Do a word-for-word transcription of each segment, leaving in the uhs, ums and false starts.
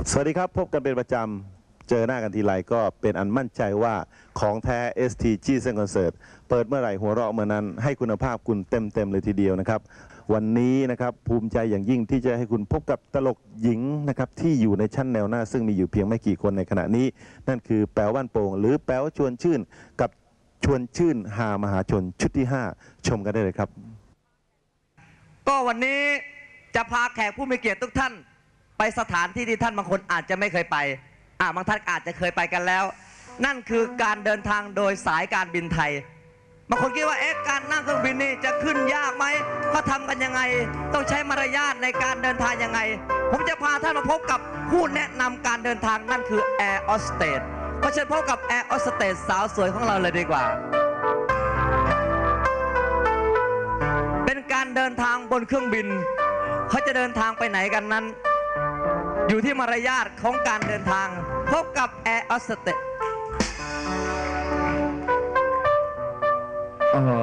สวัสดีครับพบกันเป็นประจำเจอหน้ากันทีไรก็เป็นอันมั่นใจว่าของแท้ เอส ที จี เซ็น Concert เปิดเมื่อไหร่หัวเราะเมื่อนั้นให้คุณภาพคุณเต็มๆเลยทีเดียวนะครับวันนี้นะครับภูมิใจอย่างยิ่งที่จะให้คุณพบกับตลกหญิงนะครับที่อยู่ในชั้นแนวหน้าซึ่งมีอยู่เพียงไม่กี่คนในขณะนี้นั่นคือแป๋วบ้านโป่งหรือแป๋วชวนชื่นกับชวนชื่นหามหาชนชุดที่ห้าชมกันได้เลยครับก็วันนี้จะพาแขกผู้มีเกียรติทุกท่านไปสถานที่ที่ท่านบางคนอาจจะไม่เคยไปอ่าบางท่านอาจจะเคยไปกันแล้วนั่นคือการเดินทางโดยสายการบินไทยบางคนคิดว่าเอ๊ะการนั่งเครื่องบินนี่จะขึ้นยากไหมเขาทำกันยังไงต้องใช้มารยาทในการเดินทางยังไงผมจะพาท่านมาพบกับผู้แนะนำการเดินทางนั่นคือแอร์ออสเตสก็เชิญพบกับแอร์ออสเตสสาวสวยของเราเลยดีกว่าเป็นการเดินทางบนเครื่องบินเขาจะเดินทางไปไหนกันนั้นอยู่ที่มารยาทของการเดินทางพบกับแอร์ออสเตสโอ้โห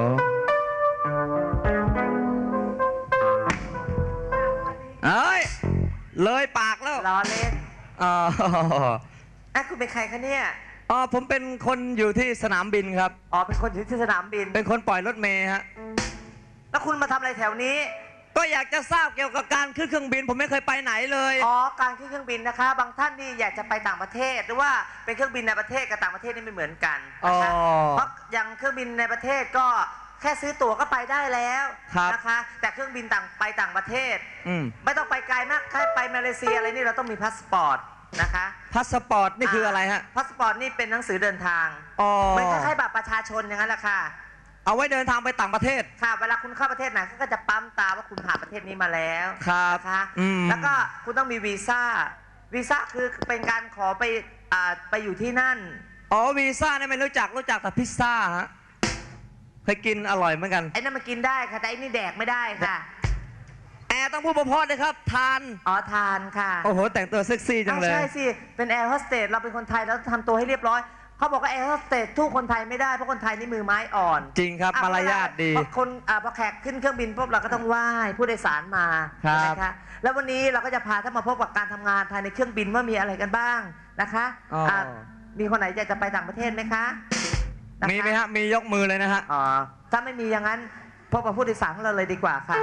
เอ้ยเลยปากแล้วล้อเล่นอ๋ออ่ะคุณเป็นใครคะเนี่ยอ๋อผมเป็นคนอยู่ที่สนามบินครับอ๋อเป็นคนอยู่ที่สนามบินเป็นคนปล่อยรถเมล์ฮะแล้วคุณมาทำอะไรแถวนี้ก็อยากจะทราบเกี่ยวกับการขึ้นเครื่องบินผมไม่เคยไปไหนเลยอ๋อการขึ้นเครื่องบินนะคะบางท่านนี่อยากจะไปต่างประเทศหรือว่าเป็นเครื่องบินในประเทศกับต่างประเทศนี่ไม่เหมือนกันนะคะเพราะอย่างเครื่องบินในประเทศก็แค่ซื้อตั๋วก็ไปได้แล้วนะคะแต่เครื่องบินต่างไปต่างประเทศไม่ต้องไปไกลมากแค่ไปมาเลเซียอะไรนี่เราต้องมีพาสปอร์ตนะคะพาสปอร์ตนี่คืออะไรฮะพาสปอร์ตนี่เป็นหนังสือเดินทางเหมือนคล้ายๆบัตรประชาชนอย่างนั้นแหละค่ะเอาไว้เดินทางไปต่างประเทศค่ะเวลาคุณเข้าประเทศไหนเขาก็จะปั๊มตาว่าคุณผ่านประเทศนี้มาแล้วครับนะคะแล้วก็คุณต้องมีวีซ่าวีซ่าคือเป็นการขอไปอ่าไปอยู่ที่นั่นอ๋อวีซ่าเนี่ยไม่รู้จักรู้จักแต่พิซซ่าฮะเคยกินอร่อยเหมือนกันไอ้นั่นมันกินได้ค่ะแต่ไอ้นี่แดกไม่ได้ค่ะแอร์ต้องพูดเพราะๆเลยครับทานอ๋อทานค่ะโอ้โหแต่งตัวเซ็กซี่จังเลยใช่สิเป็นแอร์โฮสเตสเราเป็นคนไทยแล้วทำตัวให้เรียบร้อยเขาบอกว่าแอร์โฮสเตสทุกคนไทยไม่ได้เพราะคนไทยนี่มือไม้อ่อนจริงครับมารยาทดีคนอ่าพอแขกขึ้นเครื่องบินปุ๊บเราก็ต้องไหว้ผู้โดยสารมาใช่ไหมคะแล้ววันนี้เราก็จะพาท่านมาพบกับการทำงานภายในเครื่องบินว่ามีอะไรกันบ้างนะคะมีคนไหนอยากจะไปต่างประเทศไหมคะมีไหมฮะมียกมือเลยนะฮะอ๋อถ้าไม่มีอย่างนั้นพบกับผู้โดยสารของเราเลยดีกว่าค่ะ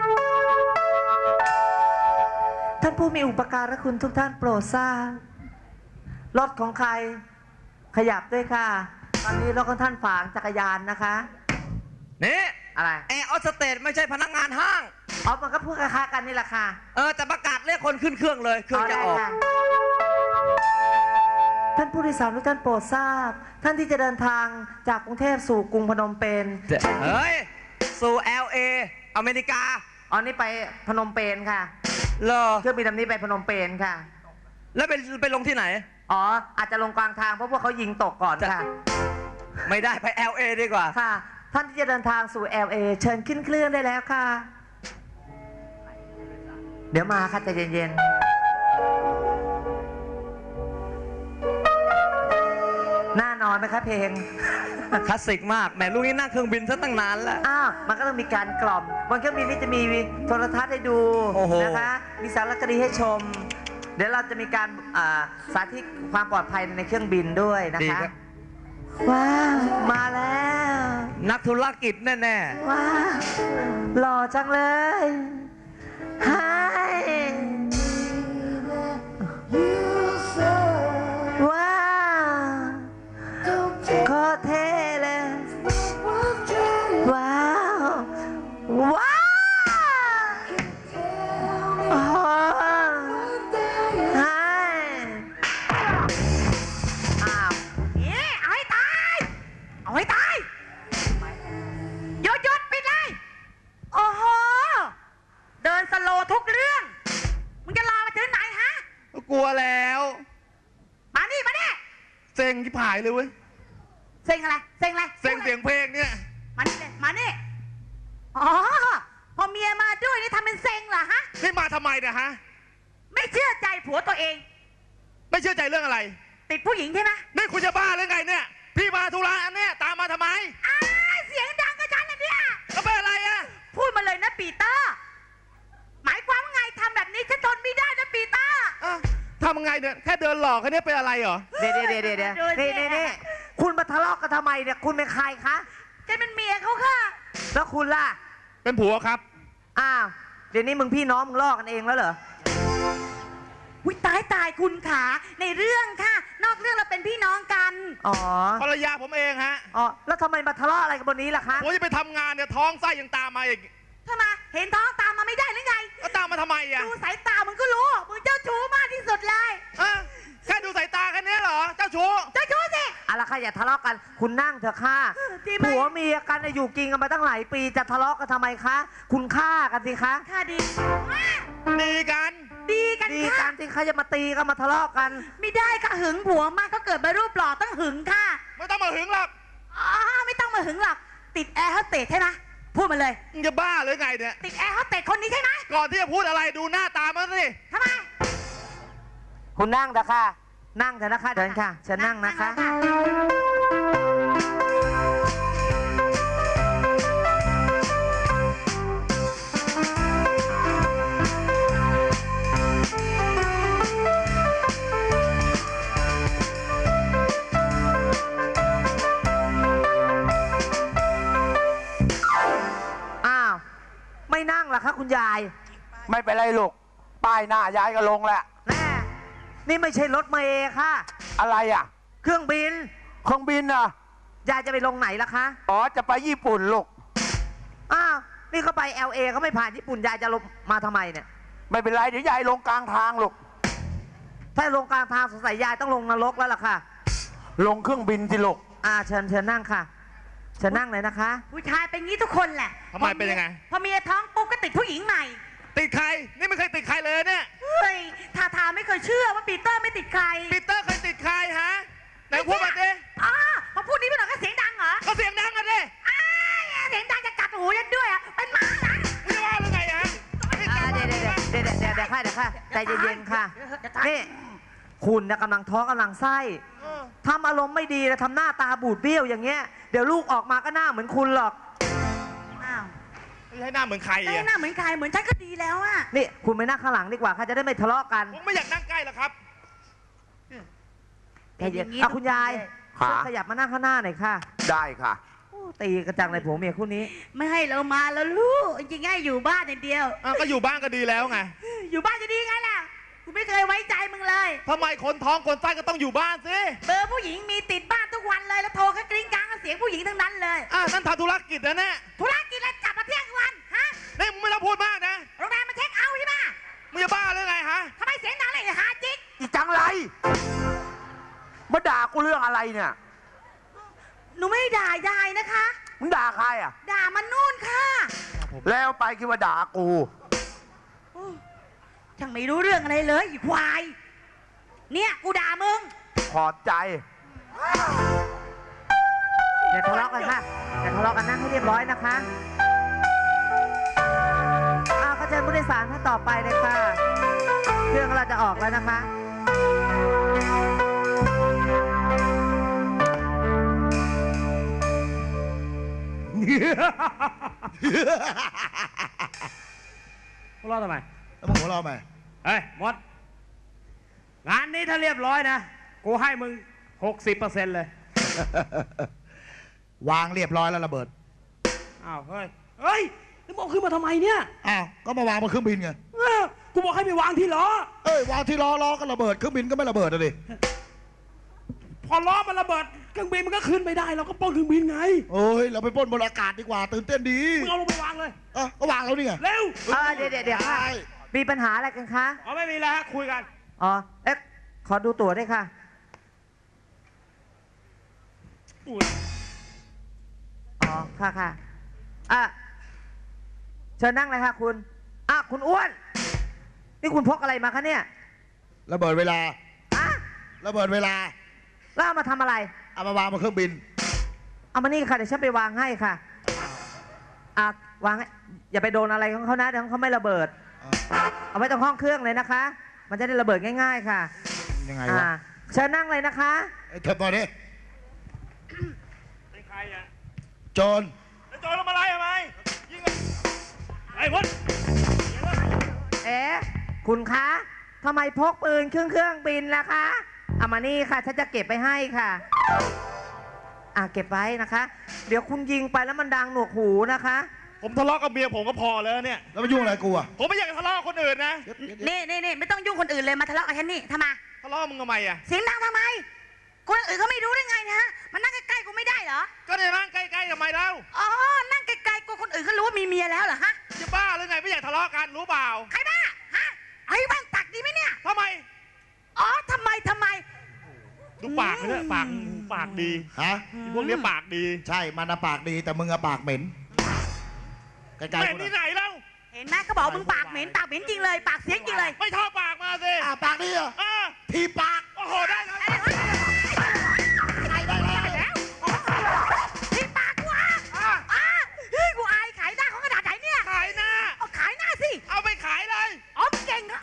ท่านผู้มีอุปการะคุณทุกท่านโปรดทราบรถของใครขยับด้วยค่ะตอนนี้รถของท่านฝางจักรยานนะคะนี่อะไรแอร์ออสเตสไม่ใช่พนักงานห้างอ๋อมันก็พูดคล้ายๆกันนี่แหละค่ะเออแต่ประกาศเรียกคนขึ้นเครื่องเลยเครื่องจะออกท่านผู้โดยสารทุกท่านโปรดทราบท่านที่จะเดินทางจากกรุงเทพสู่กรุงพนมเปญเฮ้ยสู่ แอล เอ อเมริกาอ๋อนี่ไปพนมเปญค่ะเหรอเครื่องบินลำนี้ไปพนมเปญค่ะแล้วไปไปลงที่ไหนอ๋ออาจจะลงกลางทางเพราะพวกเขายิงตกก่อนค่ะไม่ได้ไป แอล เอ ดีกว่าค่ะท่านที่จะเดินทางสู่ แอล เอ เชิญขึ้นเครื่องได้แล้วค่ะเดี๋ยวมาค่ะใจเย็นๆน่านอนไหมคะเพลงคลาสสิกมากแหมลูกนี้นั่งเครื่องบินซะตั้งนานแล้วอ้าวมันก็ต้องมีการกล่อมบนเครื่องบินนี่จะมีโทรทัศน์ให้ดูนะคะมีสารคดีให้ชมเดี๋ยวเราจะมีการสาธิตความปลอดภัยในเครื่องบินด้วยนะคะว้าวมาแล้วนักธุรกิจแน่ๆว้าวหล่อจังเลยฮายว้าวโคตรเท่เลยว้าวว้าวโอ้เอาให้ตายหยุดหยุดปิดเลยโอ้โหเดินสโลทุกเรื่องมึงจะรอมาถึงไหนฮะกลัวแล้วมานี่มานี่เซ็งที่ผายเลยเว้ยเซ็งอะไรเซ็งอะไรเซ็งเสียงเพลงเนี่ยมานี่เลยมานี่อ๋อพอเมียมาด้วยนี่ทำเป็นเซ็งเหรอฮะนี่มาทำไมเนี่ยฮะไม่เชื่อใจผัวตัวเองไม่เชื่อใจเรื่องอะไรติดผู้หญิงใช่ไหมนี่คุณจะบ้าหรือไงเนี่ยพี่มาธุระอันเนี้ยตามมาทำไมอ้าเสียงดังก็ฉันนะเนี่ยก็เป็นอะไรอะพูดมาเลยนะปีเตอร์หมายความว่าไงทำแบบนี้ฉันทนไม่ได้นะปีเตอร์ทำยังไงเนี่ยแค่เดินหลอกแค่นี้เป็นอะไรเหรอเดี๋ยวเดี๋ยวเดี๋ยวเดี๋ยวนี่นี่นี่คุณมาทะเลาะกันทำไมเนี่ยคุณเป็นใครคะฉันเป็นเมียเขาค่ะแล้วคุณล่ะเป็นผัวครับอ้าวเดี๋ยวนี้มึงพี่น้องมึงลอกกันเองแล้วเหรอวิตายตายคุณขาในเรื่องค่ะ นอกเรื่องเราเป็นพี่น้องกันอ๋อภรรยาผมเองฮะอ๋อแล้วทำไมมาทะเลาะอะไรกันบนนี้ล่ะคะผมจะไปทำงานเนี่ยท้องไส้ยังตามมาอีกทำไมเห็นท้องตามมาไม่ได้หรือไงก็ตามมาทำไมอ่ะดูสายตามึงก็รู้มึงเจ้าชู้มากที่สุดเลยอะแค่ดูสายตาแค่นี้เหรอเจ้าชู้เจ้าชู้สิเอาละค่ะอย่าทะเลาะกันคุณนั่งเถอะค่ะเออดีไหมผัวเมียกันน่ะอยู่กินกันมาตั้งหลายปีจะทะเลาะกันทำไมคะคุณฆ่ากันสิคะค่ะดีดีกันดีกันดีค่ะกันสิคะจะมาตีกันมาทะเลาะกันไม่ได้ค่ะหึงผัวมากก็เกิดมารูปหล่อต้องหึงค่ะไม่ต้องมาหึงหรอกอ๋อไม่ต้องมาหึงหรอกติดแอร์โฮสเตสใช่ไหมพูดมาเลยมึงจะบ้าหรือไงเนี่ยติดแอร์โฮสเตสคนนี้ใช่ไหมก่อนที่จะพูดอะไรดูหน้าตามันสิทำไมคุณนั่งเถอะค่ะ นั่งเถอะนะคะเดินค่ะเชิญนั่งนะคะ อ้าว ไม่นั่งเหรอคะคุณยายไม่เป็นไรลูก ป้ายหน้ายายก็ลงแล้วแน่นี่ไม่ใช่รถเมล์ค่ะอะไรอ่ะเครื่องบินเครื่องบินอ่ะยายจะไปลงไหนล่ะคะอ๋อ จะไปญี่ปุ่นลูกอ้าว นี่เขาไป แอล เอ เขาไม่ผ่านญี่ปุ่น ยายจะลงมาทำไมเนี่ยไม่เป็นไร เดี๋ยวยายลงกลางทางลูกถ้าลงกลางทางสงสัยยายต้องลงนรกแล้วล่ะค่ะลงเครื่องบินสิลูกอ่าเชิญเชิญนั่งค่ะ เชิญนั่งเลยนะคะผู้ชายเป็นงี้ทุกคนแหละทำไมเป็นยังไงพอเมียท้องปุ๊บก็ติดผู้หญิงใหม่ติดใคร นี่ไม่เคยติดใครเลยเนี่ยเฮ้ยทาทาไม่เคยเชื่อว่าปีเตอร์ไม่ติดใครปีเตอร์เคยติดใครฮะไหนพูดมาดิอ๋อพอพูดนี้ไปหน่อยก็เสียงดังเหรอก็เสียงดังกันดิอ้ายเสียงดังจะกัดหูยันด้วยอ่ะเป็นหมาเหรอมึงจะว่าหรือไงฮะอ่าเดี๋ยวเดี๋ยวเดี๋ยวเดี๋ยวเดี๋ยวเดี๋ยวค่ะเดี๋ยวค่ะใจเย็นๆค่ะ นี่คุณนะกำลังท้องกำลังไส้ทำอารมณ์ไม่ดีนะทำหน้าตาบูดเบี้ยวอย่างเงี้ย เดี๋ยวลูกออกมาก็หน้าเหมือนคุณหรอกอ้าวไม่ใช่หน้าเหมือนใครได้อ่ะหน้าเหมือนใครเหมือนฉันก็ดีแล้วอ่ะนี่คุณไปนั่งข้างหลังดีกว่าค่ะจะได้ไม่ทะเลาะกันผมไม่อยากนั่งใกล้หรอกครับใจเย็นอ่ะคุณยายขาช่วยขยับมานั่งข้างหน้าหน่อยค่ะได้ค่ะโอ้ตีกระจังเลยผัวเมียคู่นี้ไม่ให้เรามาแล้วลูกจริงๆง่ายอยู่บ้านอย่างเดียวอ้าวก็อยู่บ้านก็ดีแล้วไงอยู่บ้านจะดีไงล่ะกูไม่เคยไว้ใจมึงเลยทำไมคนท้องคนไส้ก็ต้องอยู่บ้านสิเบอร์ผู้หญิงมีติดบ้านทุกวันเลยแล้วโทรแค่กริ้งกลางกับเสียงผู้หญิงทั้งนั้นเลยอ่ะนั่นทำธุรกิจนะเนี่ยธุรกิจอะไรจับมาเที่ยงวันฮะนี่มึงไม่ต้องพูดมากนะโรงแรมมาเช็คเอาท์ใช่ไหมมึงจะบ้าหรือไงฮะทำไมเสียงดังเลยไอ้หาจิ๊กอีจังไร มาด่ากูเรื่องอะไรเนี่ยหนูไม่ได้ด่ายายนะคะมึงด่าใครอ่ะด่ามันนู่นค่ะแล้วไปคิดว่าด่ากูโอ้ช่างไม่รู้เรื่องอะไรเลยอีควาย เนี่ยกูด่ามึงขอบใจอย่าทะเลาะกันค่ะอย่าทะเลาะกันนั่งให้เรียบร้อยนะคะอ้าวก็เชิญผู้โดยสารท่านต่อไปเลยค่ะ เครื่องเราจะออกแล้วนะคะหัวเราะทำไมแล้วมึงหัวเราะไหมเฮ้ยมด งานนี้ถ้าเรียบร้อยนะ กูให้มึง หกสิบเปอร์เซ็นต์ เลยวางเรียบร้อยแล้วระเบิดอ้าว เฮ้ย เฮ้ยมึงบอกขึ้นมาทำไมเนี่ยอ้าว ก็มาวางบนเครื่องบินไงเออกูบอกให้ไปวางที่ล้อเอ้ยวางที่ล้อล้อก็ระเบิด เครื่องบินก็ไม่ระเบิดอะดิพอล้อมันระเบิด เครื่องบินมันก็ขึ้นไม่ได้ เราก็ป้องเครื่องบินไงโอ้ย เราไปปล้นบนอากาศดีกว่า ตื่นเต้นดีมึงเอาลงไปวางเลยเอ่ะก็วางแล้วนี่ไงเร็วเออเดี๋ยวเดี๋ยวเดี๋ยวค่ะได้มีปัญหาอะไรกันคะอ๋อไม่มีแล้วฮะคุยกันอ๋อ เอ๊ะ ขอดูตั๋วด้วยค่ะอุ้ยอ๋อ ค่ะค่ะอ่ะเชิญนั่งเลยค่ะคุณ อ่ะ คุณอ้วน นี่คุณพกอะไรมาคะเนี่ยระเบิดเวลาอ่ะระเบิดเวลาแล้วเอามาทำอะไรเอามาวางบนเครื่องบินเอามานี่ค่ะ เดี๋ยวฉันไปวางให้ค่ะ อ่ะ วางให้อย่าไปโดนอะไรของเขานะเดี๋ยวเขาไม่ระเบิด เอาไว้ตรงห้องเครื่องเลยนะคะ มันจะได้ระเบิดง่าย ๆ ค่ะยังไงอ่าวะเชิญนั่งเลยนะคะเอ้ยเถิบหน่อยดิเป็นใครอ่ะโจรแล้วโจรลงมาไล่ทำไมยิงเลยไอ้มดเอ๊ะ คุณคะททำไมพกปืนเครื่องเครื่องบินล่ะคะเอามานี่ค่ะฉันจะเก็บไปให้ค่ะอ่ะเก็บไว้นะคะ เดี๋ยวคุณยิงไปแล้วมันดังหนวกหูนะคะผมทะเลาะกับเมียผมก็พอแล้วเนี่ยแล้วมายุ่งอะไรกูอ่ะผมไม่อยากจะทะเลาะกับคนอื่นนะนี่นี่นี่ไม่ต้องยุ่งคนอื่นเลยมาทะเลาะกับฉันนี่ทำไมทะเลาะมึงทำไมอ่ะเสียงดังทำไมคนอื่นเขาไม่รู้ได้ไงนะฮะมันนั่งใกล้ๆกูไม่ได้เหรอก็ได้นั่งใกล้ๆทำไมเล่าอ๋อนั่งไกลๆกูคนอื่นเขารู้ว่ามีเมียแล้วเหรอฮะจะบ้าหรือไงไม่อยากทะเลาะกันรู้เปล่าใครบ้าฮะไอ้บ้านตักดีไหมเนี่ยทำไมอ๋อทำไมทำไมดูปากเลยปากปากดีฮะพวกเนี้ยปากดีใช่มันอะปากดีแต่มึงอะปากเหม็นไกลๆแต่กูหน่ที่อยไหนเล่าเห็นไหมเขาบอกมึงปากเหม็นปากเหม็นจริงเลย ปากเสียงจริงเลยไม่ทอดปากมาสิอ่ะปากดีเหรออ่าทีปากโอ้โหได้เลยได้แล้วที่ปากกูอ่ะอ่ะเฮ้ยกูอายขายหน้าเขาขนาดไหนเนี่ยขายหน้าเอาขายหน้าสิเอาไปขายเลยอ๋อมึงเก่งนะ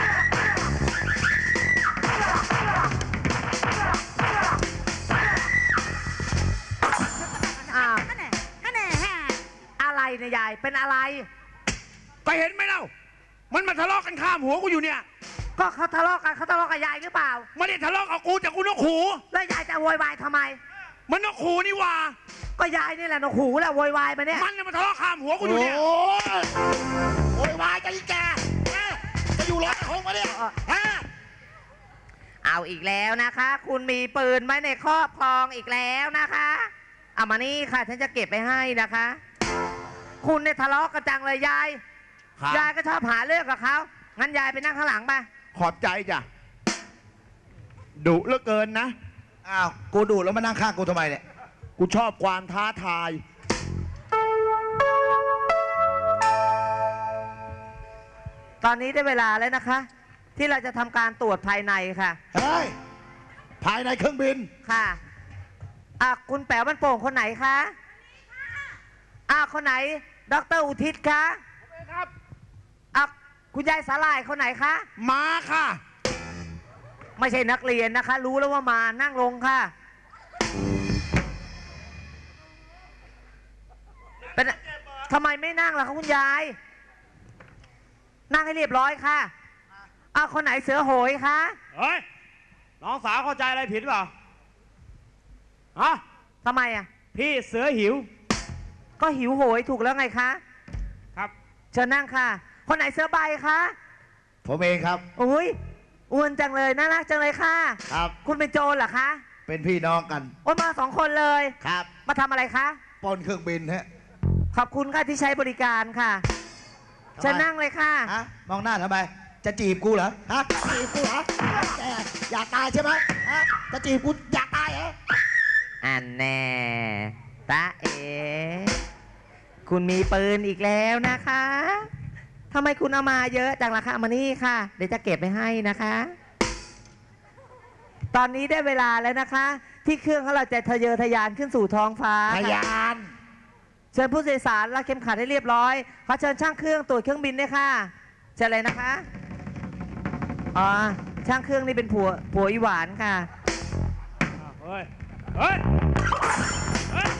อ่านั่นแหละนั่นแหละอะไรเนี่ยยายเป็นอะไรก็เห็นไหมเล่ามันมาทะเลาะกันข้ามหัวกูอยู่เนี่ยก็เขาทะเลาะกันเขาทะเลาะกับยายหรือเปล่าไม่ได้ทะเลาะกับกูแต่กูนกหูแล้วยายจะโวยวายทำไมมันนกหูนี่หว่าก็ยายนี่แหละหนวกหูแหละโวยวายมาเนี่ยมันเนี่ยมาทะเลาะข้ามหัวกูอยู่เนี่ยโอ้ยโวยวายใจแกฮะจะอยู่รอดคงมาเนี่ยฮะเอาอีกแล้วนะคะ คุณมีปืนไว้ในครอบครองอีกแล้วนะคะเอามานี่ค่ะฉันจะเก็บไปให้นะคะ คุณเนี่ยทะเลาะกันจังเลยยายยายก็ชอบหาเรื่องกับเขางั้นยายไปนั่งข้างหลังไปขอบใจจ้ะดุเหลือเกินนะอ้าวกูดูแล้วมานั่งข้างกูทำไมเนี่ยกูชอบความท้าทายตอนนี้ได้เวลาแล้วนะคะ ที่เราจะทำการตรวจภายในค่ะเฮ้ยภายในเครื่องบินค่ะอ่ะคุณแป๋วมันโป่งคนไหนคะอ่ะคนไหนดรอุทิศคะครับอ่ะคุณยายสาลายคนไหนคะมาค่ะไม่ใช่นักเรียนนะคะ รู้แล้วว่ามานั่งลงค่ะเป็นทำไมไม่นั่งล่ะคะคุณยาย นั่งให้เรียบร้อยค่ะอ่ะคนไหนเสือโหยคะเฮ้ย น้องสาวเข้าใจอะไรผิดเปล่าฮะทำไมอ่ะพี่เสือหิวก็หิวโหยถูกแล้วไงคะครับเชิญนั่งค่ะ คนไหนเสือใบคะผมเองครับอุ้ยอ้วนจังเลยน่ารักจังเลยค่ะครับคุณเป็นโจรเหรอคะเป็นพี่น้องกันโอ้ยมาสองคนเลยครับมาทำอะไรคะปล้นเครื่องบินฮะขอบคุณค่ะที่ใช้บริการค่ะเชิญนั่งเลยค่ะฮะมองหน้าทำไม จะจีบกูเหรอ ฮะ จีบกูเหรอแกอยากตายใช่ไหมฮะ จะจีบกูอยากตายเหรออันแน่ตาเอ คุณมีปืนอีกแล้วนะคะทำไมคุณเอามาเยอะจังล่ะคะเอามานี่ค่ะ เดี๋ยวจะเก็บไปให้นะคะ ตอนนี้ได้เวลาแล้วนะคะ ที่เครื่องของเราจะทะเยอทะยานขึ้นสู่ท้องฟ้าทะค่ะยานเชิญผู้โดยสารรัดเข็มขัดให้เรียบร้อยขอเชิญช่างเครื่องตรวจเครื่องบินด้วยค่ะเชิญเลยนะคะอ๋อช่างเครื่องนี่เป็นผัวผัวอีหวานค่ะเฮ้ย เฮ้ย เฮ้ย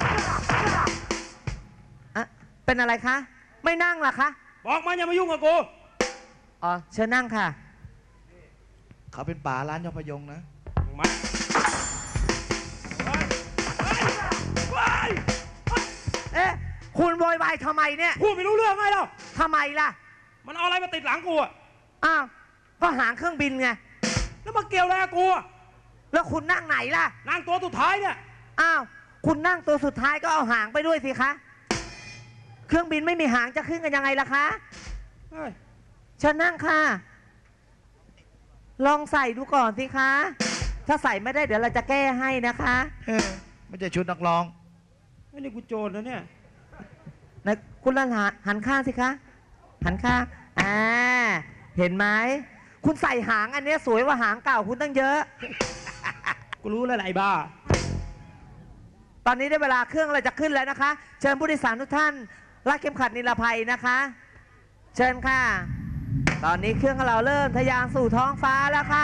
อะเป็นอะไรคะ ไม่นั่งเหรอคะบอกมันอย่ามายุ่งกับกูอ๋อเชิญนั่งค่ะเขาเป็นป่าร้านยอพยงนะมาเฮ้ย เฮ้ยเฮ้ยเอ๊ะคุณโวยวายทำไมเนี่ยพูดไม่รู้เรื่องไงเราทำไมล่ะมันเอาอะไรมาติดหลังกูอะอ้าวก็หางเครื่องบินไงแล้วมาเกี่ยวอะไรกับกูอะแล้วคุณนั่งไหนล่ะนั่งตัวสุดท้ายเนี่ยอ้าวคุณนั่งตัวสุดท้ายก็เอาหางไปด้วยสิคะเครื่องบินไม่มีหางจะขึ้นกันยังไงล่ะคะเฮ้ยเชิญนั่งค่ะ ลองใส่ดูก่อนสิคะ ถ้าใส่ไม่ได้เดี๋ยวเราจะแก้ให้นะคะเฮ้ยไม่ใช่ชุดนักร้องไอ้นี่กูโจรนะเนี่ยไหนคุณลันหันหันข้างสิคะ หันข้างอ่าเห็นไหม คุณใส่หางอันเนี้ยสวยกว่าหางเก่าคุณตั้งเยอะกูรู้แล้วแหละไอ้บ้าตอนนี้ได้เวลาเครื่องเราจะขึ้นแล้วนะคะ เชิญผู้โดยสารทุกท่านรัดเข็มขัดนิรภัยนะคะ เชิญค่ะ ตอนนี้เครื่องของเราเริ่มทะยานสู่ท้องฟ้าแล้วค่ะ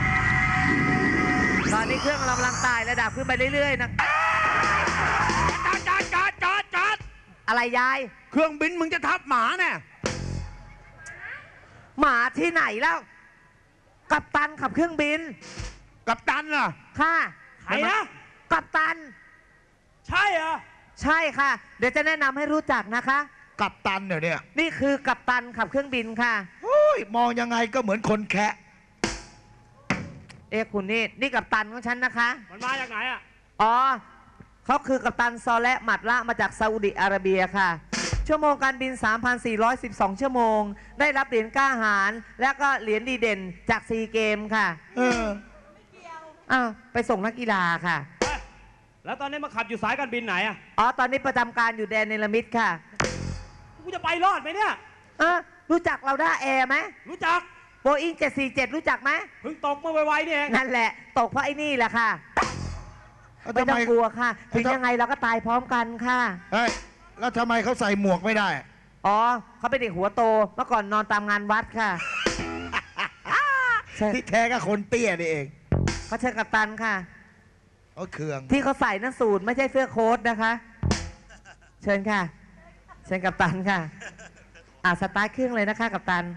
ตอนนี้เครื่องเรากำลังไต่ระดับขึ้นไปเรื่อยๆนะจอดจอดจอดจอดจอดอะไรยายเครื่องบินมึงจะทับหมาเนี่ยหมาที่ไหนแล้วกัปตันขับเครื่องบินกัปตันน่ะค่ะใครนะกัปตันใช่เหรอใช่ค่ะ เดี๋ยวจะแนะนำให้รู้จักนะคะกัปตันเนี่ยเนี่ยนี่คือกัปตันขับเครื่องบินค่ะโอ้ยมองยังไงก็เหมือนคนแคะเอ๊ะคุณนี่นี่กัปตันของฉันนะคะมันมาจากไหนอ่ะอ๋อเขาคือกัปตันซอและหมัดละมาจากซาอุดิอาระเบียค่ะ ชั่วโมงการบิน สามพันสี่ร้อยสิบสอง ชั่วโมง ได้รับเหรียญกล้าหาญและก็เหรียญดีเด่นจากซีเกมค่ะเอออ้าวไปส่งนักกีฬาค่ะแล้วตอนนี้มาขับอยู่สายการบินไหนอ่ะอ๋อ ตอนนี้ประจำการอยู่แดนเนลมิดค่ะกูจะไปรอดไหมเนี่ยเออรู้จักเราด้าแอร์ไหมรู้จักโบอิงเจ็ดสี่เจ็ดรู้จักไหมเพิ่งตกมาไวๆนี่เองนั่นแหละ ตกเพราะไอ้นี่แหละค่ะแล้วไม่ทำต้อไมงกลัวค่ะ ถึงยังไงเราก็ตายพร้อมกันค่ะเฮ้ยแล้วทำไมเขาใส่หมวกไม่ได้อ๋อเขาเป็นเด็กหัวโต เมื่อก่อนนอนตามงานวัดค่ะ ใช่ที่แท้ก็คนเตี้ยนี่เองเขาเชิญกัปตันค่ะเขาเคืองที่เขาใส่นั่นสูตรไม่ใช่เสื้อโค้ทนะคะ เชิญค่ะ เชิญกัปตันค่ะ อ่าสตาร์ทเครื่องเลยนะคะกัปตัน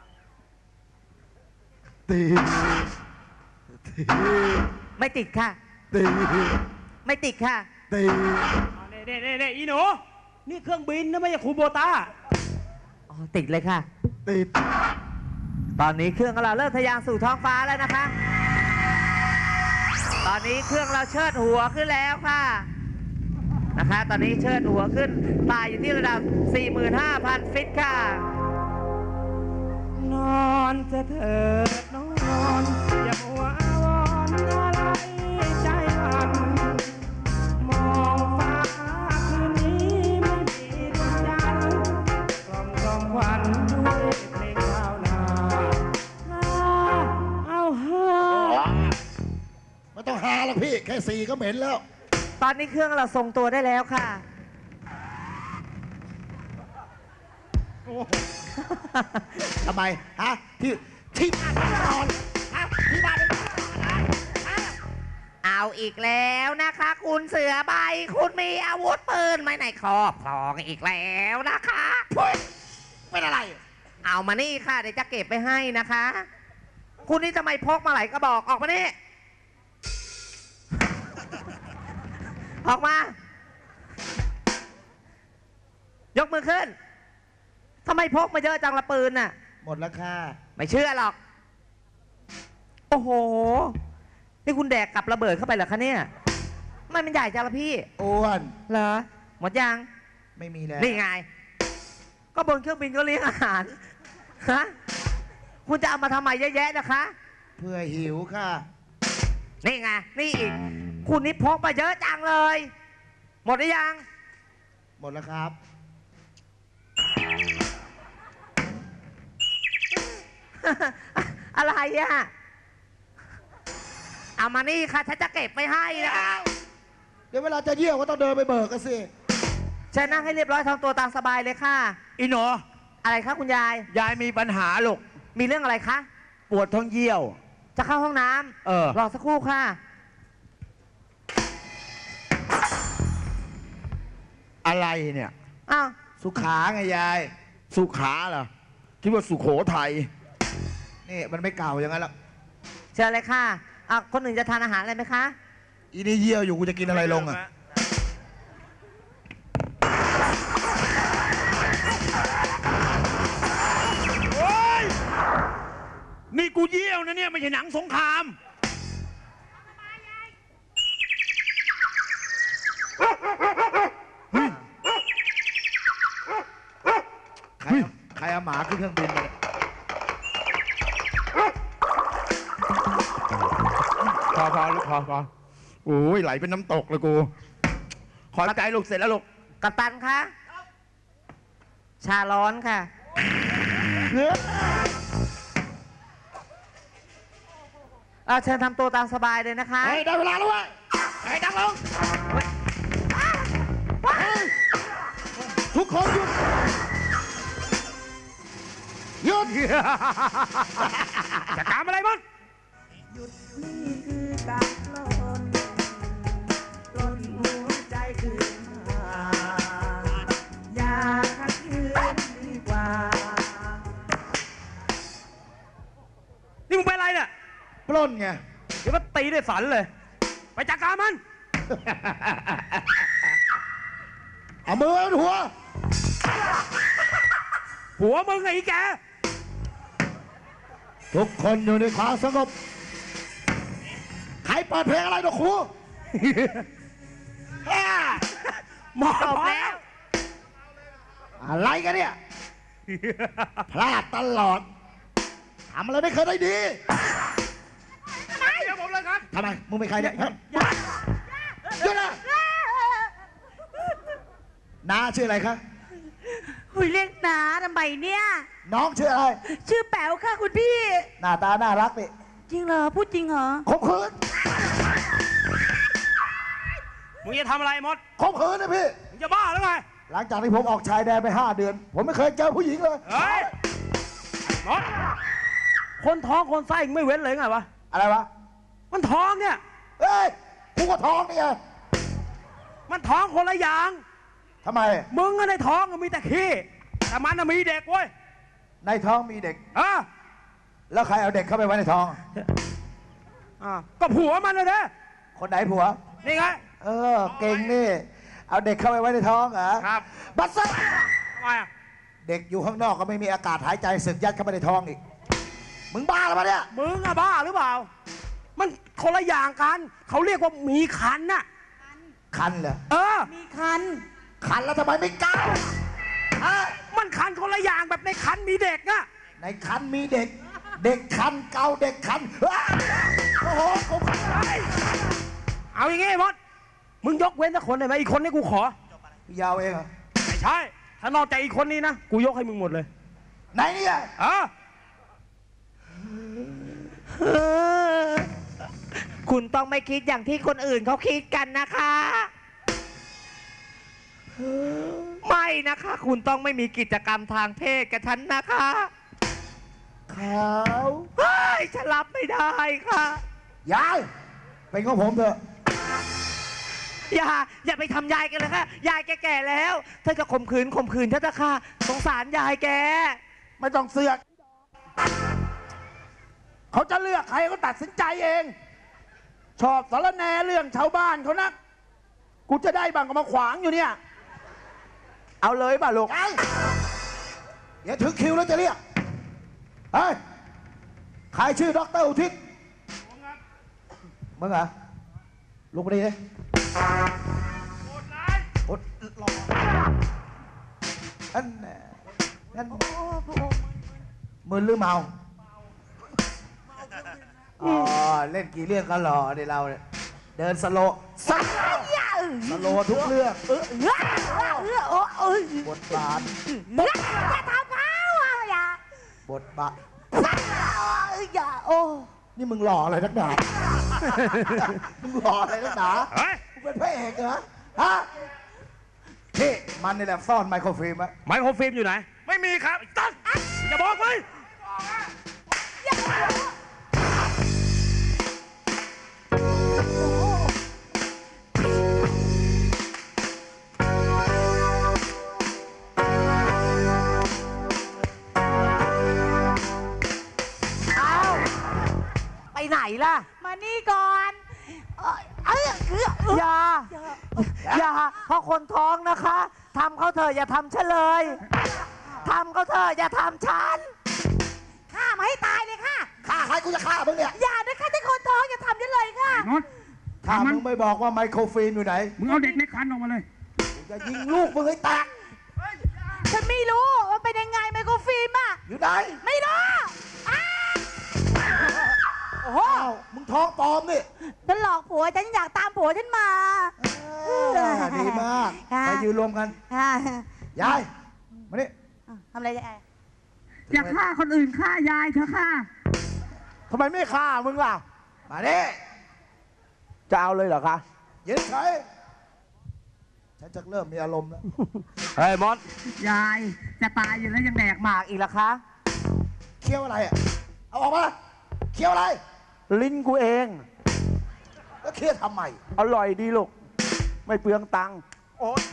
ตีไม่ติดค่ะตีไม่ติดค่ะตีเน่เน่เน่เน่อีหนู นี่เครื่องบินนะไม่ใช่คูโบต้าอ๋อติดเลยค่ะตีตอนนี้เครื่องของเราเริ่มทะยานสู่ท้องฟ้าแล้วนะคะ ตอนนี้เครื่องเราเชิดหัวขึ้นแล้วค่ะ นะคะ ตอนนี้เชิดหัวขึ้นตายอยู่ที่ระดับ สี่หมื่นห้าพัน ฟิตค่ะนอนจะเถิดนอนอย่ามัวอาวรณ์อะไรใจมันมองฟ้าคืนนี้ไม่มีดวงจันทร์กล่อมกล่อมควันด้วยเพลงชาวนาเอาเฮ้อไม่ต้องหาหรอกพี่ แค่สี่ก็เหม็นแล้วตอนนี้เครื่องเราทรงตัวได้แล้วค่ะทำไม ฮะ ที่ที่บ้านนอนฮะที่บ้านนอนฮะเอาอีกแล้วนะคะ คุณเสือใบ คุณมีอาวุธปืนไว้ในครอบครองอีกแล้วนะคะเฮ้ยเป็นอะไรเอามานี่ค่ะ เดี๋ยวจะเก็บไปให้นะคะ คุณนี่ทำไมพกมาหลายกระบอกออกมานี่ ออกมา ยกมือขึ้นทำไมพกมาเยอะจังละปืนน่ะหมดแล้วค่ะไม่เชื่อหรอก โอ้โห นี่คุณแดกกับระเบิดเข้าไปเหรอคะเนี่ยทำไมมันใหญ่จังละพี่อ้วนเหรอ หมดยังไม่มีแล้วนี่ไง ก็บนเครื่องบินก็เลี้ยงอาหาร ฮะ คุณจะเอามาทำไมเยอะแยะนะคะเพื่อหิวค่ะนี่ไง นี่อีก คุณนี่พกมาเยอะจังเลย หมดหรือยังหมดแล้วครับอะไรอะเอามานี่ค่ะ ฉันจะเก็บไปให้นะเดี๋ยวเวลาจะเยี่ยวก็ต้องเดินไปเบิกกันสิเชิญนั่งให้เรียบร้อยทำตัวตามสบายเลยค่ะอีหนออะไรคะคุณยายยายมีปัญหาลูกมีเรื่องอะไรคะปวดท้องเยี่ยวจะเข้าห้องน้ำเออรอสักครู่ค่ะอะไรเนี่ยอ้าวสุขาไงยาย สุขาเหรอ คิดว่าสุโขทัย นี่มันไม่เก่าอย่างนั้นหรอกเชิญเลยค่ะอ่ะคนอื่นจะทานอาหารอะไรไหมคะอีนี่เยี่ยวอยู่กูจะกินอะไรลงอ่ะ โอ้ย นี่กูเยี่ยวนะเนี่ยไม่ใช่หนังสงคราม ใครเอาใครเอาหมาขึ้นเครื่องบินมาเนี่ยพอพอลูกพอพอโอ้ยไหลเป็นน้ำตกเลยกู ขอใจลูกเสร็จแล้วลูกกัปตันคะชาร้อนค่ะ เอาเชิญทำตัวตามสบายเลยนะคะเฮ้ยได้เวลาแล้วเว้ยไอ้ดังลงทุกคนหยุด หยุดจะตามอะไรมั้งหยุดนี่คือการปล้นปล้นหัวใจคืนมาอย่าขัดขืนดีกว่านี่มึงเป็นอะไรเนี่ยล้นไงเดี๋ยวก็ตีด้วยสันเลย ไปจัดการมันเอามือไว้บนหัวหัวมึงไอ้แกทุกคนอยู่ในความสงบ ใครเปิดเพลงอะไรดอกครูหมอบแล้วอะไรกันเนี่ย พลาดตลอด ทำอะไรไม่เคยได้ดีทำไมเดี๋ยวผมเลยครับทำไม มึงเป็นใครเนี่ยฮะหยุดนะน้าชื่ออะไรคะหุยเรียกนาทำไมเนี่ยน้องชื่ออะไรชื่อแป๋วค่ะคุณพี่หน้าตาน่ารักดิจริงเหรอ พูดจริงเหรอข่มขืนมึงจะทำอะไรมดข่มขืนนะพี่มึงจะบ้าหรือไงหลังจากที่ผมออกชายแดนไปห้าเดือน ผมไม่เคยเจอผู้หญิงเลยเฮ้ยมดคนท้องคนไส้มึงไม่เว้นเลยไงวะอะไรวะมันท้องเนี่ยเฮ้ยกูก็ท้องนี่ไงมันท้องคนละอย่างทำไมมึงอะในท้องก็มีแต่ขี้ แต่มันน่ะมีเด็กเว้ยในท้องมีเด็กอ่ะแล้วใครเอาเด็กเข้าไปไว้ในท้องอ่ะก็ผัวมันเลยนะคนไหนผัวนี่ไงเออ เก่งนี่ เอาเด็กเข้าไปไว้ในท้องเหรอครับบัตรซะทำไมอ่ะเด็กอยู่ข้างนอกก็ไม่มีอากาศหายใจสึกยัดเข้าไปในท้องอีก มึงบ้าหรือเปล่าเนี่ยมึงอะบ้าหรือเปล่า มันคนละอย่างกัน เขาเรียกว่ามีคันน่ะคันเหรอเออมีคันคันแล้วทำไมไม่ก้าวฮะมันคันคนละอย่างแบบในคันมีเด็กอะในคันมีเด็ก เด็กคันเกาเด็กคันอ้าวโอ้โหกูคันเอาอย่างงี้มด มึงยกเว้นสักคนได้ไหมอีกคนนี้กูขอยาวเองเหรอไม่ใช่ ถ้านอกจากอีกคนนี้นะ กูยกให้มึงหมดเลยไหนเนี่ยเออคุณต้องไม่คิดอย่างที่คนอื่นเขาคิดกันนะคะ ไม่นะคะ คุณต้องไม่มีกิจกรรมทางเพศกับฉันนะคะขาวเฮ้ยฉันรับไม่ได้ค่ะยายเป็นของผมเถอะอย่าอย่าไปทำยายกันเลยค่ะยายแกแก่แล้วเธอจะข่มขืนข่มขืนเธอจะค่ะสงสารยายแกไม่ต้องเสือก เขาจะเลือกใครก็ตัดสินใจเอง ชอบสารแหนเรื่องชาวบ้านเขานัก กูจะได้บังก็มาขวางอยู่เนี่ยเอาเลยป่ะลูกเดี๋ยวถึงคิวแล้วจะเรียก เฮ้ย ใครชื่อด็อกเตอร์อุทิศมึงเหรอลุกมาดีเลยโอ๊ตรอนั่นแหละนั่นมึนหรือเมา อ๋อ เล่นกี่เรื่องก็หล่อเดี๋ยวเราเนี่ยเดินสโลว์สโลว์สโลว์ทุกเรื่องเออเออเออโอ้เออบทบาทอย่าทำเขาอ่ะอย่าบทบาทอย่าโอ้นี่มึงหล่ออะไรนักหนา มึงหล่ออะไรนักหนาเฮ้ยมึงเป็นพระเอกเหรอ ฮะนี่มันนี่แหละซ่อนไมโครฟิล์มไว้ไมโครฟิล์มอยู่ไหน ไม่มีครับไอ้ตั้นอย่าบอกเลยไปไหนล่ะมานี่ก่อนเออเออคืออย่า อย่าเพราะคนท้องนะคะทำเขาเถอะอย่าทำฉันเลยทำเขาเถอะอย่าทำฉันฆ่ามาให้ตายเลยค่ะฆ่าใครกูจะฆ่ามึงเนี่ยอย่านะคะที่คนท้องอย่าทำฉันเลยค่ะมดถ้ามึงไม่บอกว่าไมโครฟิล์มอยู่ไหนมึงเอาเด็กในคันออกมาเลยกูจะยิงลูกมึงให้แตกฉันไม่รู้ว่าเป็นยังไงไมโครฟิล์มอะอยู่ไหนไม่รู้อ้าโอ้โหอ้าวมึงท้องปลอมนี่ฉันหลอกผัวฉันอยากตามผัวฉันมาเออดีมากค่ะไปยืนรวมกันค่ะยาย มานี่ทำอะไรยายอย่าฆ่าคนอื่นฆ่ายายเถอะค่ะทำไมไม่ฆ่ามึงล่ะ มาดิจะเอาเลยเหรอคะยืนเฉยฉันจะเริ่มมีอารมณ์แล้วเฮ้ยมดยายจะตายอยู่แล้วยังแดกหมากปากอีกละคะเคี้ยวอะไรอ่ะ เอาออกมาเคี้ยวอะไรลิ้นกูเองแล้วเคี้ยวทำไมอร่อยดีลูก ไม่เปลืองตังค์โอ๊ย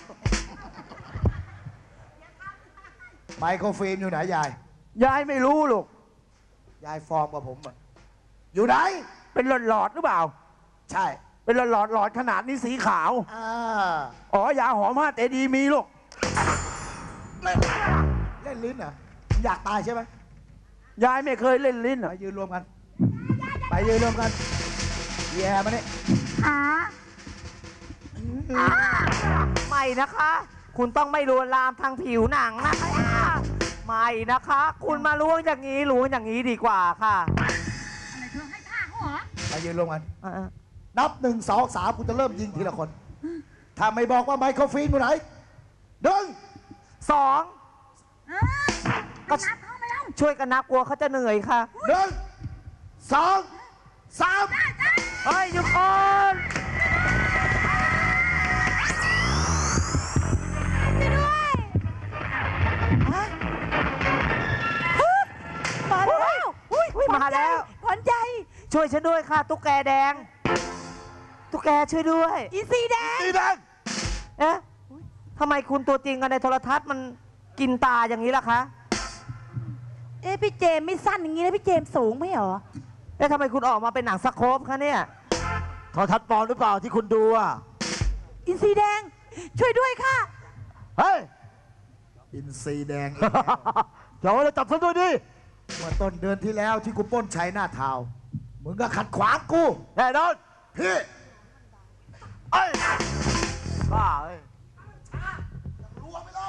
ไมโครฟิล์มอยู่ไหนยายยายไม่รู้ลูกยายฟอร์มกับผมอ่ะอยู่ไหนเป็นหลอดหลอดหรือเปล่าใช่เป็นหลอดหลอดหลอดขนาดนี้สีขาวอ่าอ๋อยาหอมห้าเตดีมีลูกเล่นเล่นลิ้นเหรออยากตายใช่ไหมยายไม่เคยเล่นลิ้นเหรไปอยืนรวมกัน ไปยืนรวมกันแย่มาเนี่ยขาไม่นะคะ คุณต้องไม่ลวนลามทางผิวหนังนะคะไม่นะคะ คุณมาล้วงอย่างนี้ล้วงอย่างนี้ดีกว่าค่ะอะไรเธอให้ท่าเขาเหรอไปยืนรวมกันเออนับหนึ่งสองสามคุณจะเริ่มยิงทีละคน ถ้าไม่บอกว่าไมโครฟิล์มอยู่ไหนหนึ่งสองเออก็นับเข้าไปแล้วช่วยกันนับกลัวเขาจะเหนื่อยค่ะหนึ่งสองสามเฮ้ยหยุดก่อน มาแล้วอุ้ยมาแล้วขวัญใจช่วยฉันด้วยค่ะ ตุ๊กแกแดง ตุ๊กแกช่วยด้วยอีสีแดงสีแดงเอ๊ะทำไมคุณตัวจริงกันในโทรทัศน์มันกินตาอย่างนี้ล่ะคะเอ๊ะพี่เจมส์ไม่สั้นอย่างนี้นะพี่เจมส์สูงไม่เหรอแล้วทำไมคุณออกมาเป็นหนังสโคปคะเนี่ยโทรทัศน์ปลอมหรือเปล่าที่คุณดูอ่ะอินซีแดง ช่วยด้วยค่ะเฮ้ย อินซีแดงอีกแล้วเดี๋ยวเราจับซะด้วยดิเมื่อต้นเดือนที่แล้วที่กูปล้นชัยหน้าทาวน์มึงก็ขัดขวางกูแน่นอนพี่เอ้ยบ้าเอ้ยรวมไปเลย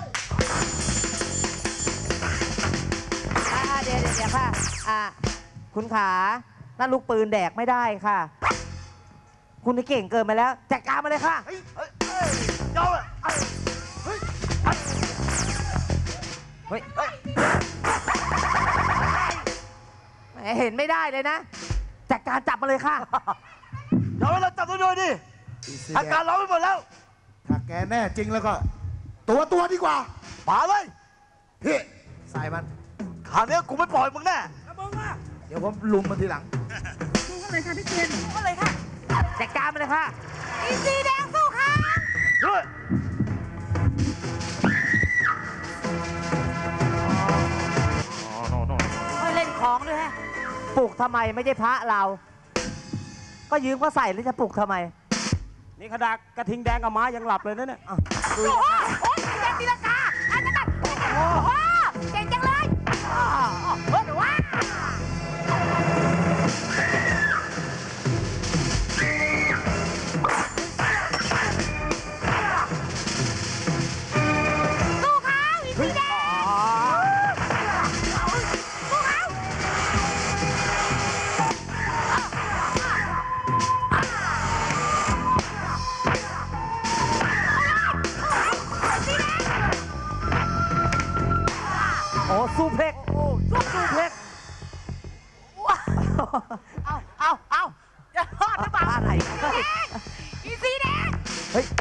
อ่าเดี๋ยวเดี๋ยวเดี๋ยวค่ะ อ่า คุณขานั่นลูกปืนแดกไม่ได้ค่ะ คุณนี่เก่งเกินไปแล้ว จัดการมาเลยค่ะเฮ้ยเฮ้ยเฮ้ยเจ้าเอ้ยเฮ้ยเฮ้ยเฮ้ยแหมเห็นไม่ได้เลยนะ จัดการจับมาเลยค่ะเดี๋ยวเราจับซะด้วยดิอินซีอาแดการงเราไปหมดแล้วถ้าแกแน่จริงแล้วก็ ตัวตัวดีกว่าป่าเลยพี่ ใส่มันคราวนี้กูไม่ปล่อยมึงแน่เดี๋ยวผมลุมมันทีหลังสู้กันเลยค่ะพี่เจนก็เลยค่ะ จัดการมาเลยค่ะอินซีแดงสู้ค่ะเฮ้ยไม่เล่นของด้วยฮะปลุกทำไมไม่ใช่พระเรา ก็ยืมก็ใส่แล้วจะปลุกทำไมนี่ขนาดกระทิงแดงกับม้ายังหลับเลยนะเนี่ยอ่ะดูโอ้โหโอ้ยแดงตีลังกาอันนั้นน่ะโอ้โหเก่งจังเลยอ้าวเฮ้ยว้าสู้เขาอีสีแดงสู้เขาโอ้สู้เพล็กโอ้สู้สู้เพล็กเอาเอาเอาจะรอดหรือเปล่าอะไรอีสีแดงเฮ้ย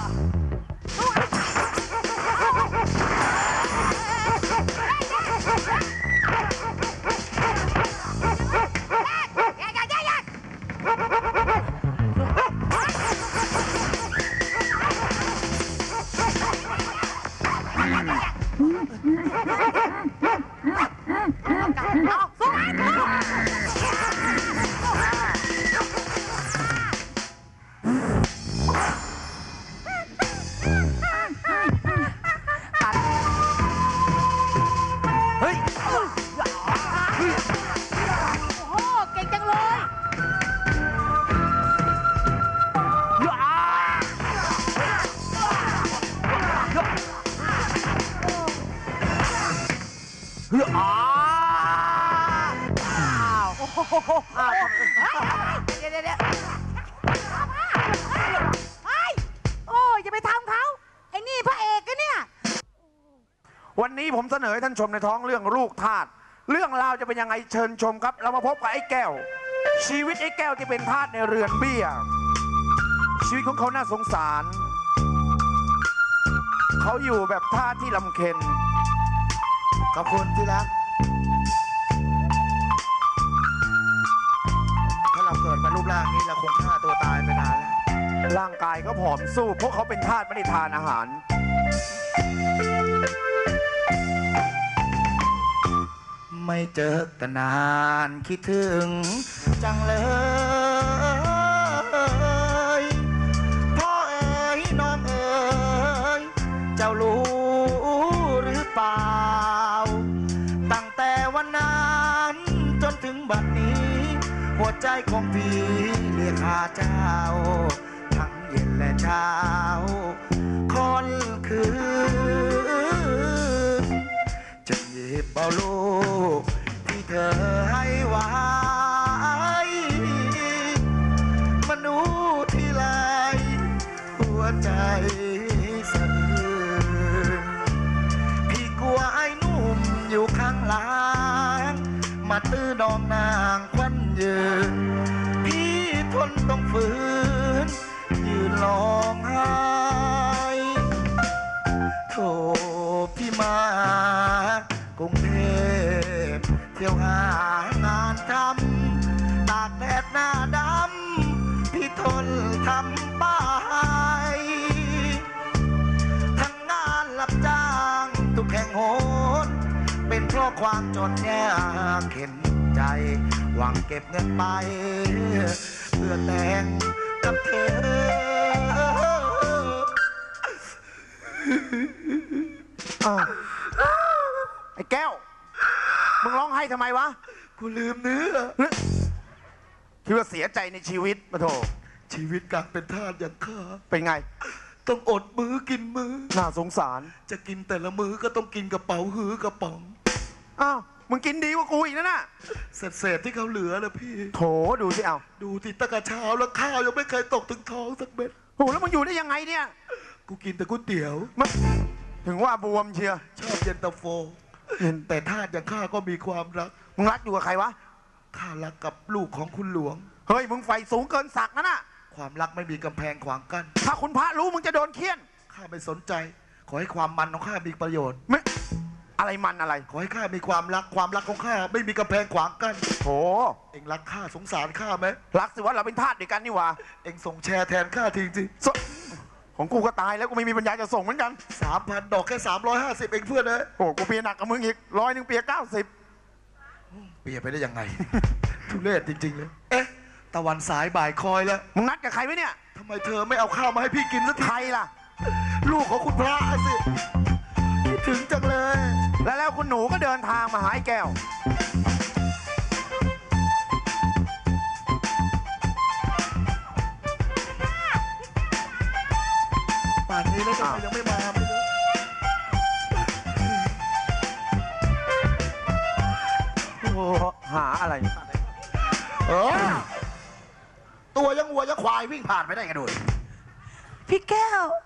เฮ้ยโอ้โห เก่งจังเลยเฮ้ยอ่าโอ้โหอ้าวเดี๋ยวเดี๋ยวเดี๋ยวเฮ้ย โอ้ยอย่าไปทำเขา ไอ้นี่พระเอกกันเนี่ยวันนี้ผมเสนอให้ท่านชมในท้องเรื่องลูกทาสเรื่องราวจะเป็นยังไงเชิญชมครับ เรามาพบกับไอ้แก้ว ชีวิตไอ้แก้วที่เป็นทาสในเรือนเบี้ย ชีวิตของเขาน่าสงสาร เขาอยู่แบบทาสที่ลำเค็ญขอบคุณที่รัก ถ้าเราเกิดมารูปร่างนี้เราคงฆ่าตัวตายไปนานแล้วร่างกายก็ผอมสู้เพราะเขาเป็นทาสไม่ได้ทานอาหารมไม่เจอกันนานคิดถึงจังเลยพ่อเอ๋ยน้องเอ๋ยเจ้ารู้หรือเปล่าตั้งแต่วันนั้นจนถึงบัดนี้หัวใจของพี่เรียกหาเจ้าทั้งเย็นและเช้าคนคืนจะหยิบเอาลูกที่เธอให้ไว้มาดูทีไรหัวใจสะอื้นพี่กลัวไอ้หนุ่มอยู่ข้างหลังมาตื้อน้องนางควันยืนพี่ทนต้องฝืนยืนร้องไห้โถพี่มากรุงเทพเที่ยวหางานทำตากแดดหน้าดำพี่ทนทำป้ายทั้งงานรับจ้างทุกแห่งโหนเป็นเพราะความจนยากเข็นใจหวังเก็บเงินไปเพื่อแต่งกับเธออ้าวไอ้แก้วมึงร้องไห้ทำไมวะกูลืมเนื้อคิดว่าเสียใจในชีวิตปะโถชีวิตการเป็นทาสอย่างข้าเป็นไงต้องอดมื้อกินมื้อน่าสงสารจะกินแต่ละมื้อก็ต้องกินกระเป๋าหือกระป๋องอ้าวมึงกินดีกว่ากูอีกนะน่ะเศษๆที่เขาเหลือนะพี่โถดูสิเอาดูที่ตะกะเช้าแล้วข้าวยังไม่เคยตกถึงท้องสักเม็ดโหแล้วมึงอยู่ได้ยังไงเนี่ยกูกินแต่ก๋วยเตี๋ยวมันถึงว่าบวมเชียชอบเย็นตาโฟแต่ทาสอย่างข้าก็มีความรักมึงรักอยู่กับใครวะข้ารักกับลูกของคุณหลวงเฮ้ยมึงไฟสูงเกินศักดิ์นะน่ะความรักไม่มีกำแพงขวางกั้นถ้าคุณพระรู้มึงจะโดนเคี่ยนข้าไม่สนใจขอให้ความมันของข้ามีประโยชน์ไม่อะไรมันอะไรขอให้ข้ามีความรักความรักของข้าไม่มีกำแพงขวางกั้นโถเอ็งรักข้าสงสารข้าไหมรักสิวะเราเป็นทาสเดียวกันนี่วะเอ็งส่งแชร์แทนข้าทีจริงของกูก็ตายแล้วกูไม่มีปัญญาจะส่งเหมือนกันสามพันดอกแค่สามร้อยห้าสิบเองเพื่อนเลยโอ้กูเปียหนักกับมึงอีกร้อยหนึ่งเปียเก้าสิบเปียไปได้ยังไง ทุเรศจริงๆเลยเอ๊ะตะวันสายบ่ายคอยแล้วมึงนัดกับใครไว้เนี่ยทำไมเธอไม่เอาข้าวมาให้พี่กินสักทีใครล่ะลูกของคุณพระสิคิดถึงจังเลยแล้วแล้วคุณหนูก็เดินทางมาหาไอ้แก้วป่านนี้แล้วทำไมยังไม่มาไม่รู้โอ้หาอะไรเออตัวยังวัวยังควายวิ่งผ่านไปได้กระโดดพี่แก้ว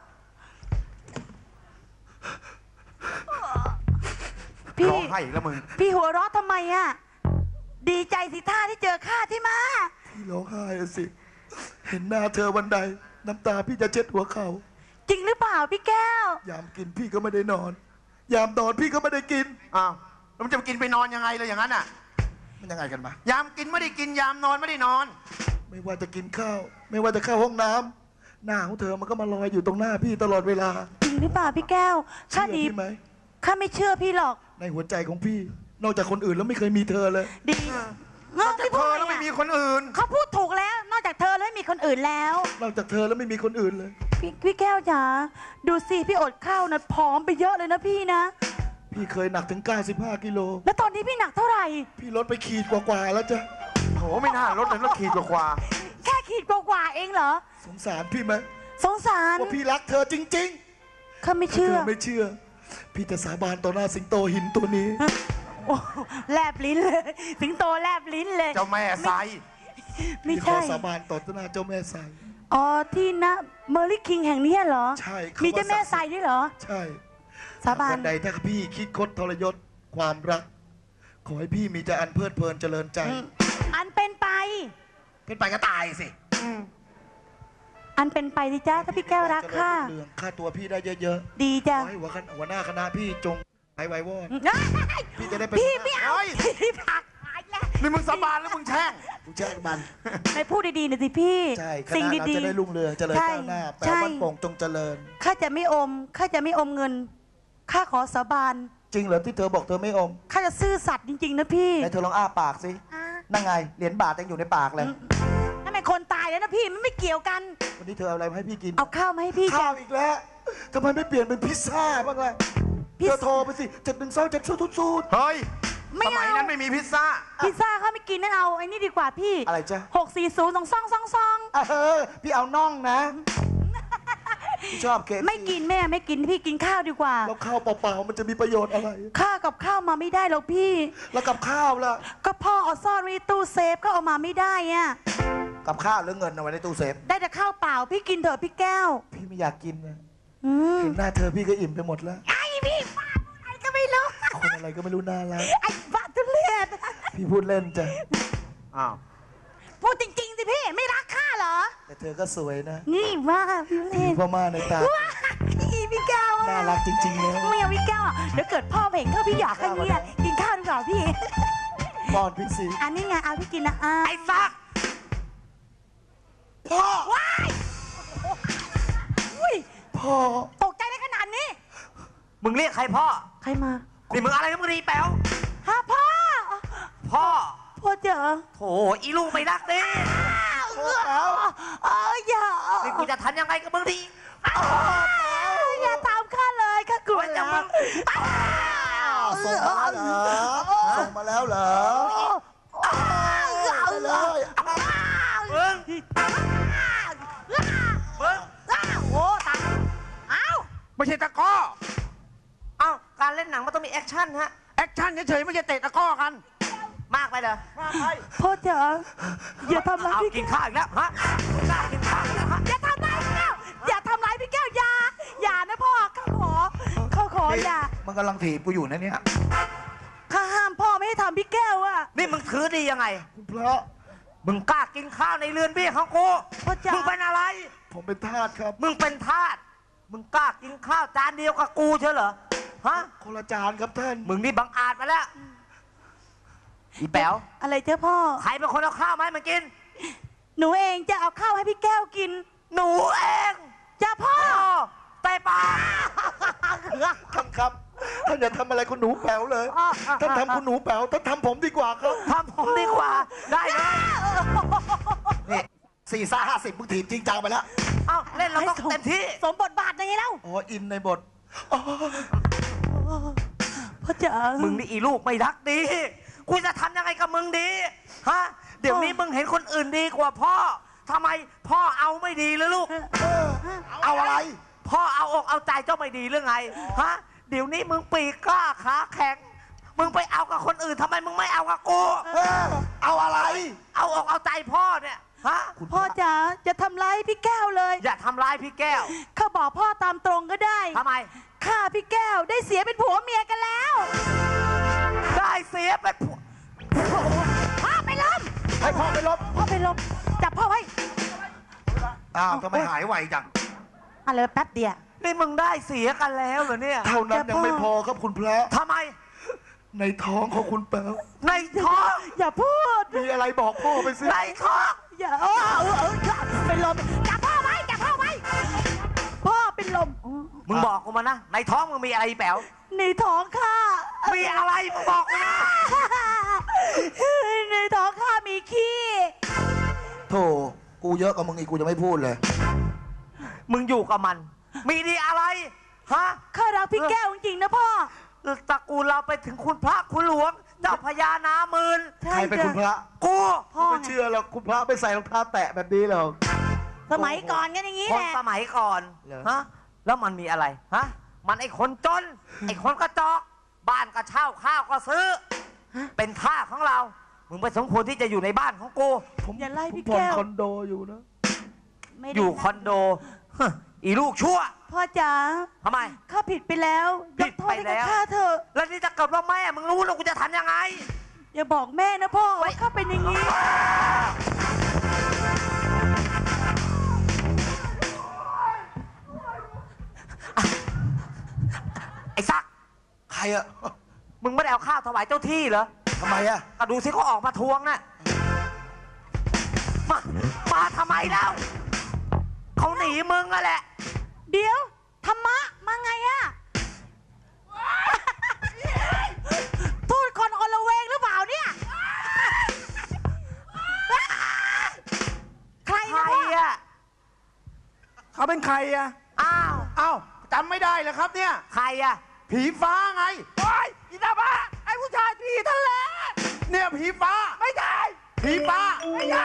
พี่ร้องไห้แล้วมึงพี่หัวเราะทำไมอ่ะดีใจสิท่าที่เจอข้าที่มาพี่ร้องไห้สิเห็นหน้าเธอวันใดน้ำตาพี่จะเช็ดหัวเขาจริงหรือเปล่าพี่แก้วยามกินพี่ก็ไม่ได้นอนยามนอนพี่ก็ไม่ได้กินอ้าวแล้วมันจะกินไปนอนยังไงเลยอย่างนั้นอ่ะมันยังไงกันมายามกินไม่ได้กินยามนอนไม่ได้นอนไม่ว่าจะกินข้าวไม่ว่าจะเข้าห้องน้ำหน้าของเธอมันก็มาลอยอยู่ตรงหน้าพี่ตลอดเวลาจริงหรือเปล่าพี่แก้วข้าดีไหมข้าไม่เชื่อพี่หรอกในหัวใจของพี่นอกจากคนอื่นแล้วไม่เคยมีเธอเลยดีนอกจากเธอแล้วไม่มีคนอื่นเขาพูดถูกแล้วนอกจากเธอแล้วไม่มีคนอื่นแล้วนอกจากเธอแล้วไม่มีคนอื่นเลยพี่พี่แก้วจ๋าดูสิพี่อดข้าวนะผอมไปเยอะเลยนะพี่นะพี่เคยหนักถึงเก้าสิบห้ากิโลแล้วตอนนี้พี่หนักเท่าไหร่พี่ลดไปขีดกว่าๆแล้วจ้ะโหไม่น่าลดเลยลดขีดกว่าแค่ขีดกว่าเองเหรอสงสารพี่ไหมสงสารว่าพี่รักเธอจริงๆข้าไม่เชื่อไม่เชื่อพี่จะสาบานต่อหน้าสิงโตหินตัวนี้แลบลิ้นเลยสิงโตแลบลิ้นเลยเจ้าแม่ไซไม่ใช่สาบานต่อหน้าเจ้าแม่ไซอ๋อที่นะเมอร์ลี่คิงแห่งนี้เหรอใช่มีเจ้าแม่ไซด้วยเหรอใช่สาบานวันใดถ้าพี่คิดคดทรยศความรักขอให้พี่มีแต่อันเพลิดเพลินเจริญใจอันเป็นไปเป็นไปก็ตายสิอันเป็นไปดิจ้าถ้าพี่แก้วรักข้าค่าตัวพี่ได้เยอะๆดีจ้ะขอให้หัวหัวหน้าคณะพี่จงหายไววอดพี่จะได้ไปพี่ไม่เอาพี่ผักหายแล้วนี่มึงสาบานแล้วมึงแช่งกูแช่งมันไปพูดดีๆหน่อยสิพี่ใช่สิ่งดีๆจะได้รุ่งเรืองเจริญก้าวหน้าแปลว่าโป่งจงเจริญข้าจะไม่อมข้าจะไม่อมเงินข้าขอสาบานจริงเหรอที่เธอบอกเธอไม่อมข้าจะซื่อสัตย์จริงๆนะพี่ไหนเธอลองอ้าปากสิอ่ะนั่งไงเหรียญบาทยังอยู่ในปากเลยนั่นเป็นคนตายแล้วนะพี่มันไม่เกี่ยวกันวันนี้เธอเอาอะไรมาให้พี่กินเอาข้าวมาให้พี่ข้ากัวน อีกแล้วทำไมไม่เปลี่ยนเป็นพิซซ่าบ้างล่ะพิซเธอโทรไปสิเจ็ดหนึ่งสองเจ็ดศูนย์ศูนย์ศูนย์เฮ้ยไม่สเอามัยนั้นไม่มีพิซซ่าพิซซ่าข้าไม่กินนั่นเอาไอ้นี่ดีกว่าพี่อะไรจ๊ะหกสี่ศูนย์สองสองสองสองเออพี่เอาน่องนะพี่ชอบเคฟไม่กินแม่ไม่กินพี่กินข้าวดีกว่าแล้วข้าวเปล่าๆมันจะมีประโยชน์อะไรข้ากับข้าวมาไม่ได้หรอกพี่แล้วกับข้าวล่ะก็พ่อเอาซ่อนไว้ในตู้เซฟก็เอามาไม่ได้อะกับข้าวหรือเงินเอาไว้ในตู้เซฟได้แต่ข้าวเปล่าพี่กินเถอะพี่แก้วพี่ไม่อยากกินนะอืมเห็นหน้าเธอพี่ก็อิ่มไปหมดแล้วไอ้พี่บ้าอะไรก็ไม่รู้คนอะไรก็ไม่รู้น่ารักไอ้บ้าทุเรศพี่พูดเล่นจ้ะอ้าวพูดจริงๆสิพี่ไม่รักข้าเหรอแต่เธอก็สวยนะนี่ว่าพี่เล่นพ่อมาในตาว้าพี่พี่แก้วอะน่ารักจริงๆเลยไม่เอาพี่แก้วอะเดี๋ยวเกิดพ่อเห็นเข้าพี่อยากให้เนี่ยกินข้าวดีกว่าพี่ป้อนพี่สิอันนี้ไงเอาพี่กินนะอ่ะไอ้ซักพ่อว้ายอุ้ยพ่อตกใจได้ขนาดนี้มึงเรียกใครพ่อใครมานี่มึงอะไรกันมึงดีแป๋วฮะพ่อพ่อพ่อเจอโถอีลูกไม่รักดิเออเอออย่านี่กูจะทำยังไงกับมึงดีอย่าทำข้าเลยข้ากลัวจะแล้วมึงส่งมาแล้วเหรอส่งมาแล้วเหรอไปเลยมึงมึงโอ้ตายเอ้าไม่ใช่ตะกร้อเอ้าการเล่นหนังมันต้องมีแอคชั่นฮะแอคชั่นเฉยๆไม่ใช่เตะตะกร้อกันมากไปเหรอพ่อจ๋าอย่าทำร้ายเอาพี่กินแก้วข้าวอีกแล้วฮะกล้ากินข้าวอีกแล้วฮะอย่าทำร้ายพี่แก้วอย่าทำร้ายพี่แก้วอย่าอย่านะพ่อข้าขอข้าขออย่ามันกำลังถีบกูอยู่นะเนี่ยข้าห้ามพ่อไม่ให้ทำพี่แก้วอะนี่มึงถือดียังไงคุณพระมึงกล้ากินข้าวในเรือนเบี้ยของกูพ่อจ๋ามึงเป็นอะไรผมเป็นทาสครับมึงเป็นทาส มึงกล้ากินข้าวจานเดียวกับกูเชียวเหรอ ฮะคนละจานครับท่านมึงนี่บังอาจมาแล้ว อีแป๋วอะไรเจ้าพ่อใครเป็นคนเอาข้าวมาให้มันกินหนูเองจะเอาข้าวให้พี่แก้วกินหนูเองจ้าพ่อแต่ปากท่านครับ ท่านอย่าทำอะไรคุณหนูแป๋วเลย ท่านทำคุณหนูแป๋วท่านทำผมดีกว่าครับทำผมดีกว่า ได้เลยนี่สี่ซ่าห้าสิบมึงถีบจริงจังไปแล้วเอ้าเล่นเราต้องเต็มที่สมบทบาทยังไงเล่าอ๋อ อินในบทอ๋อพ่อจ๋ามึงนี่อีลูกไม่รักดี กูจะทำยังไงกับมึงดี ฮะ เดี๋ยวนี้มึงเห็นคนอื่นดีกว่าพ่อทำไมพ่อเอาไม่ดีเลยลูกเอาอะไรพ่อเอาอกเอาใจเจ้าไม่ดีหรือไง ฮะ เดี๋ยวนี้มึงปีกกล้าขาแข็ง มึงไปเอากับคนอื่นทำไมมึงไม่เอากับกูเออเอาอะไรเอาอกเอาใจพ่อเนี่ย ฮะพ่อจ๋าจะทำร้ายพี่แก้วเลยอย่าทำร้ายพี่แก้วข้าบอกพ่อตามตรงก็ได้ทำไมข้าพี่แก้วได้เสียเป็นผัวเมียกันแล้วได้เสียเป็นผัวพ่อไปล้มให้พ่อไปลบพ่อไปล้มจับพ่อไว้อ้าวทำไมหายไวจังอะไรแป๊บเดียวนี่มึงได้เสียกันแล้วเหรอเนี่ยเท่านั้นยังไม่พอครับคุณพระทำไมในท้องของคุณแป๋วในท้องอย่าพูดมีอะไรบอกพ่อไปสิในท้องอย่าเออเออเออเป็นลมจับพ่อไว้จับพ่อไว้พ่อเป็นลมมึงบอกกูมานะ ในท้องมึงมีอะไรแป๋วในท้องข้ามีอะไรมึงบอกกูนะในท้องข้ามีขี้โธ่กูเยอะกว่ามึงอีกกูจะไม่พูดเลยมึงอยู่กับมัน มีดีอะไร ฮะข้ารักพี่แก้วจริงๆนะพ่อตระกูลเราไปถึงคุณพระคุณหลวง เจ้าพญานาหมื่นใช่ใครเป็นคุณพระกูพ่อไม่เชื่อหรอกคุณพระไม่ใส่รองเท้าแตะแบบนี้หรอกสมัยก่อนกันอย่างนี้คแหนละสมัยก่อนเหรอฮะ แล้วมันมีอะไร ฮะ มันไอ้คนจน ไอ้คนกระจอก บ้านก็เช่าข้าวก็ซื้อ เป็นท่าสของเรา มึงไม่สมควรที่จะอยู่ในบ้านของกูผมอย่าไล่พี่ผมผ่อนแก้วคอนโดอยู่นะไม่ได้อยู่คอนโดฮะอีลูกชั่วพ่อจ๋าทำไมข้าผิดไปแล้วยผิกดโทไปษให้แล้กับวข้าเถอะแล้วนี่จะเกิดว่าแม่มึงรู้แล้วกูจะทำยังไงอย่าบอกแม่นะพ่อว่าข้าเป็นอย่างนี้ไอ้ซักใครอะมึงไม่ได้เอาข้าวถวายเจ้าที่เหรอทำไมอะก็ดูสิเขาออกมาทวงน่ะ มา มาทำไมแล้วเขาหนีมึงอะแหละเดี๋ยวธรรมะมาไงอะเขาเป็นใครอะอ้าวอ้าวจำไม่ได้เลยครับเนี่ยใครอะผีฟ้าไงโอ้ยอีตาบ้าไอ้ผู้ชายผีทะเลเนี่ยผีฟ้าไม่ใช่ผีฟ้าไม่ใช่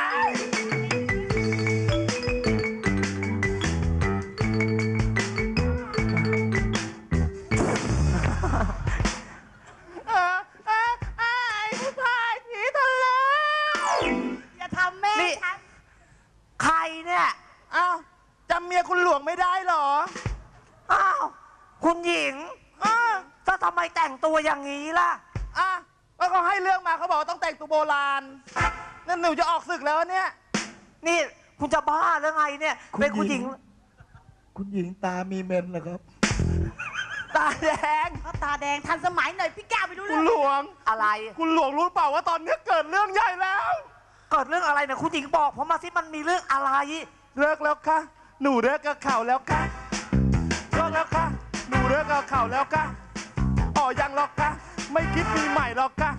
เออเออไอ้ผู้ชายผีทะเลอย่าทำแม่นี่ฉันใครเนี่ยอ้าวจำเมียคุณหลวงไม่ได้เหรออ้าวคุณหญิงอ้าถ้าทำไมแต่งตัวอย่างนี้ล่ะอ่ะแล้วเขาให้เรื่องมาเขาบอกว่าต้องแต่งตัวโบราณนั่นหนูจะออกศึกแล้วเนี่ยนี่คุณจะบ้าหรือไงเนี่ยคุณเป็นคุณหญิงหญิง คุณหญิงตามีเมนเหรอครับ ตาแดงเขาตาแดงทันสมัยหน่อยพี่แก้วไปดูคุเรื่ณองหลวงอะไรคุณหลวงรู้เปล่าว่าตอนนี้เกิดเรื่องใหญ่แล้วเกิดเรื่องอะไรเนี่ยคุณหญิงบอกผมมาสิมันมีเรื่องอะไรเลิกแล้วค่ะ หนูเลิกกับเขาแล้วค่ะเลิกแล้วค่ะ หนูเลิกกับเขาแล้วค่ะอ๋อยังหรอกค่ะ ไม่คิดมีใหม่หรอกค่ะ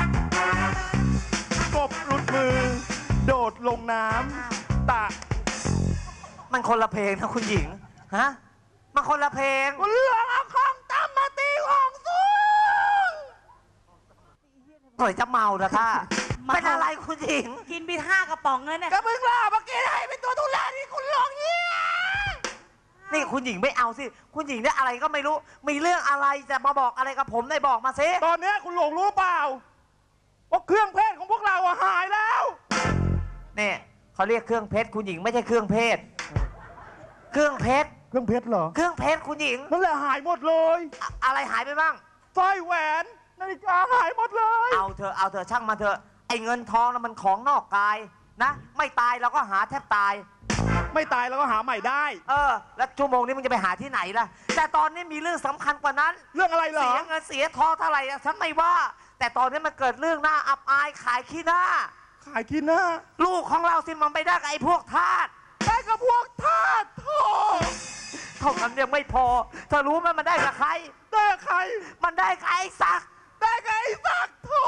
กบหลุดมือ โดดลงน้ำตามันคนละเพลงนะคุณหญิงฮะมันคนละเพลงคุณหลวงเอาของตำมาตีของสูงหน่อยจะเมาละค่ะเป็นอะไรคุณหญิงกินไปห้ากระป๋องเลยเนี่ยก็เพิ่งล่าเมื่อกี้ให้เป็นตัวตุลาที่คุณหลวงเนี่ยนี่คุณหญิงไม่เอาสิคุณหญิงเนี่ยอะไรก็ไม่รู้มีเรื่องอะไรจะมาบอกอะไรกับผมได้บอกมาสิตอนนี้คุณหลวงรู้เปล่าว่าเครื่องเพศของพวกเราอะหายแล้วเนี่ยเขาเรียกเครื่องเพชรคุณหญิงไม่ใช่เครื่องเพศเครื่องเพชรเครื่องเพชรเหรอเครื่องเพชรคุณหญิงนั่นแหละหายหมดเลยอะอะไรหายไปบ้างสร้อยแหวนนาฬิกาหายหมดเลยเอาเถอะเอาเถอะช่างมาเถอะไอ้เงินทองน่ะมันของนอกกายนะไม่ตายเราก็หาแทบตายไม่ตายแล้วก็หาใหม่ได้เออ แล้วชั่วโมงนี้มึงจะไปหาที่ไหนล่ะ แต่ตอนนี้มีเรื่องสำคัญกว่านั้นเรื่องอะไรเหรอเสียเงินเสียทองเท่าไหร่อะฉันไม่ว่า แต่ตอนนี้มันเกิดเรื่องหน้าอับอายขายขี้หน้าขายกินหน้าลูกของเราสิมันไปได้กับไอ้พวกทาสได้กับพวกทาสโธ่เท่านั้นยังไม่พอเธอรู้ไหมมันได้กับใครได้กับใครมันได้กับไอ้ศักดิ์ได้กับไอ้สักโธ่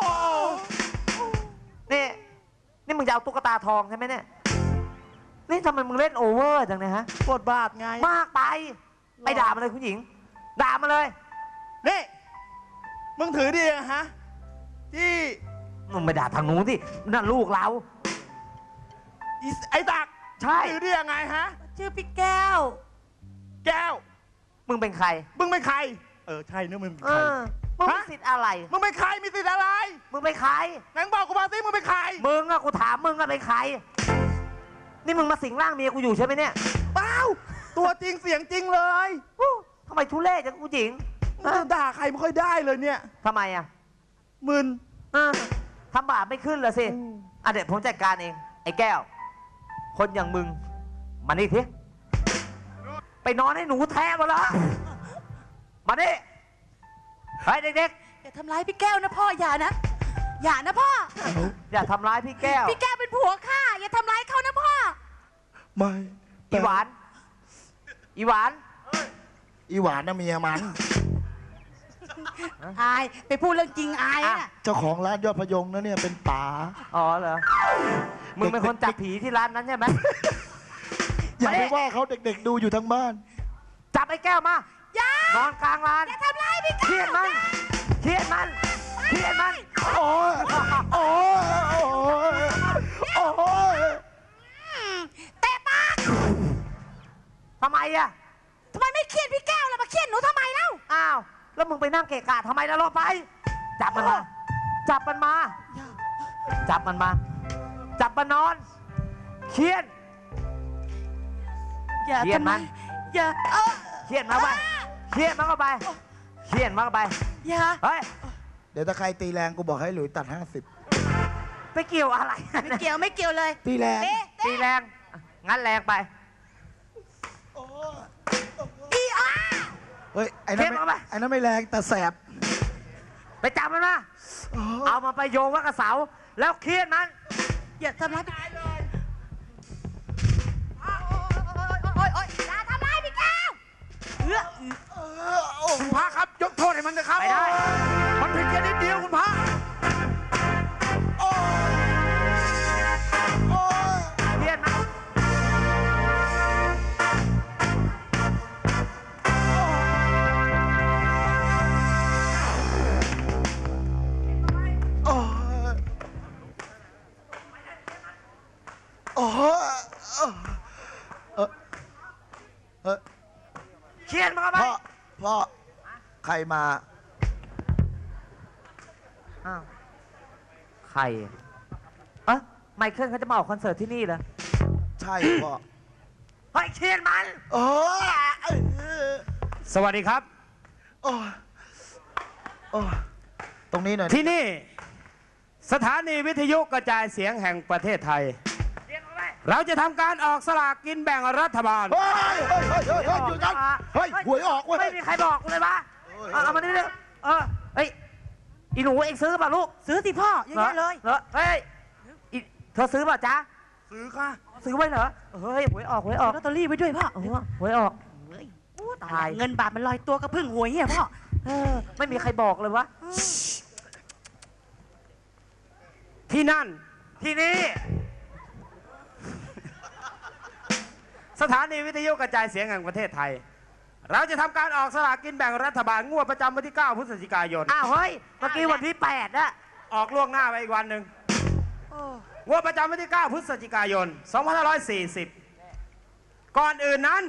นี่นี่มึงจะเอาตุ๊กตาทองใช่ไหมเนี่ยนี่ทำไมมึงเล่นโอเวอร์จังเนี่ยฮะบทบาทไงมากไปไปด่ามันเลยคุณหญิง ด่ามันเลยนี่มึงถือดีอะฮะที่มึงไปด่าทางนู้นสินั่นลูกเราอีไอ้ตักใช่ถือดียังไงฮะชื่อพี่แก้วแก้วมึงเป็นใครมึงเป็นใคร เออใช่เนอะมึงเป็นเอใครอมึงมีฮะสิทธิ์อะไรมึงเป็นใครมีสิทธิ์อะไรมึงเป็นใครงั้นบอกกูมาสิมึงเป็นใครมึงอะกูถามมึงอะเป็นใคร นี่มึงมาสิงร่างเมียกูอยู่ใช่ไหมเนี่ยเปล่าตัวจริงเสียงจริงเลยอู้ทำไมทุเรศจังกูหญิงมึงจะด่าใครไม่ค่อยได้เลยเนี่ยทำไมอะมึนเออทำบาปไม่ขึ้นเลยสิอืมอ่ะเดี๋ยวผมจัดการเอง ไอ้แก้ว คนอย่างมึง มานี่ทีไปนอนให้หนูแท้มาละมานี่เฮ้ยเด็กอย่าทำร้ายพี่แก้วนะพ่ออย่านะ อย่านะพ่อๆ อย่าทำร้ายพี่แก้วพี่แก้วเป็นผัวข้าอย่าทำร้ายเขานะพ่อไม่อีหวาน อีหวานอีหวานน่ะเมียมันอายไปพูดเรื่องจริงอายอ่ะนะเจ้าของร้านยอดพยงนะเนี่ยเป็นป๋าอ๋อเหรอ มึงเป็นคนจับผีที่ร้านนั้นใช่ไหมอย่ามาดิไปว่าเขาเด็กๆดูอยู่ทั้งบ้านจับไอ้แก้วมาอย่านอนกลางร้านอย่าทำร้ายพี่เครีแก้ยว ดมัน เครียดมัน เครียดมันโอ้ยโอ้ยโอ้ยโอ้ยอืมเตะปากทำไมอะทำไมไม่เครียดพี่แก้วล่ะมาเครียดหนูทำไมเล่าอ้าว แล้วมึงไปนั่งเกะกะทำไมล่ะรอไป จับมันมา จับมันมา จับมันมา จับมันนอน เครียดอย่าเครียดทำมัร้าน ยอย่าเออเครียดมันเข้าไป เครียดมันเข้าไป เครียดมันเข้าไปอย่าเฮ้ยเดี๋ยวถ้าใครตีแรงกูบอกให้หลุยตัดห้าสิบไปเกี่ยวอะไรไม่เกี่ยวไม่เกี่ยวเลยตีแรงเตะตีเตะแรง งั้นแรงไปอีอาเฮ้ยไอ้นั่นเก็บเอาไปไม่ไอ้นั่นไม่แรงแต่แสบไปจับมันมา เอามันไปโยงไว้กับเสา แล้วเครียดมันอย่าทำร้ายพี่โอ๊ยโอ๊ยอย่าทำร้ายพี่แก้วเอื้อคุณพระครับ ยกโทษให้มันนะครับไปได้มันผิดแค่นิดเดียวคุณพระโอ้ยโอ้ยเครียดมันโอ้โหเออเออเขียนมาเข้าไปพ่อพ่อใครมาอ้าวใครเอ๊ะไมเคิลเขาจะมาออกคอนเสิร์ตที่นี่เหรอใช่พ่อเฮ้ยเขียนมันโอ้ยสวัสดีครับโอ้ยโอ้ยตรงนี้หน่อยที่นี่สถานีวิทยุกระจายเสียงแห่งประเทศไทยเขียนเข้าไปเราจะทำการออกสลากกินแบ่งรัฐบาลเฮ้ยเฮ้ยเฮ้ยเฮ้ยเฮ้ยหยุดกันเฮ้ยหวยออกเว้ยไม่มีใครบอกกูเลยปะเอาเอามาดิเลยเออเฮ้ยอีหนูเองซื้อป่ะลูกซื้อสิพ่อเยอะแยะเลยเหรอเฮ้ยอีเธอซื้อป่ะจ๊ะซื้อค่ะซื้อไว้เหรอเฮ้ยหวยออกหวยออกลอตเตอรี่ไว้ด้วยพ่อเออหวยออกเฮ้ยโอ้ตายเงินบาทมันลอยตัวกระพึ่งหวยเหี้ยพ่อเออไม่มีใครบอกเลยวะที่นั่นที่นี่สถานีวิทยุกระจายเสียงแห่งประเทศไทย เราจะทำการออกสลากกินแบ่งรัฐบาลงวดประจำวันที่ เก้า พฤศจิกายนอ้าวเฮ้ยเมื่อกี้วันที่แปดอะออกล่วงหน้าไปอีกวันหนึ่งงวดประจำวันที่ เก้า พฤศจิกายน สองพันห้าร้อยสี่สิบ ก่อนอื่นนั้น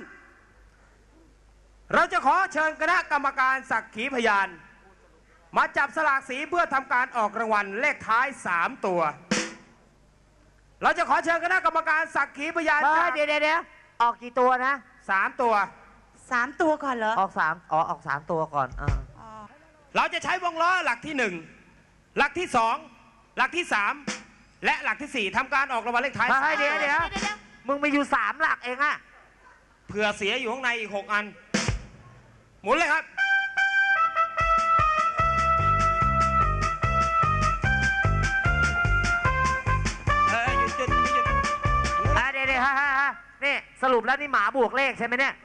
เราจะขอเชิญคณะกรรมการสักขีพยาน มาจับสลากสีเพื่อทำการออกรางวัลเลขท้าย สาม ตัว เราจะขอเชิญคณะกรรมการสักขีพยานเฮ้จาย กเดี๋ยวเดี๋ยวเดี๋ยวออกกี่ตัวนะสามตัวสามตัวก่อนเหรอออกสามอ๋อออกสามตัวก่อนอ่าอ๋อเราจะใช้วงล้อหลักที่หนึ่งหลักที่สองหลักที่สามและหลักที่สี่ทำการออกรางวัลเลขท้ายเฮ้ยเดี๋ยวเดี๋ยวเดี๋ยวมึงมีอยู่สามหลักเองอะเผื่อเสียอยู่ข้างในอีกหกอัน หมุนเลยครับ เฮ้ยหยุดหยุดหยุดอ่ะเดี๋ยวเดี๋ยวฮะฮะฮะนี่สรุปแล้วนี่หมาบวกเลขใช่ไหมเนี่ย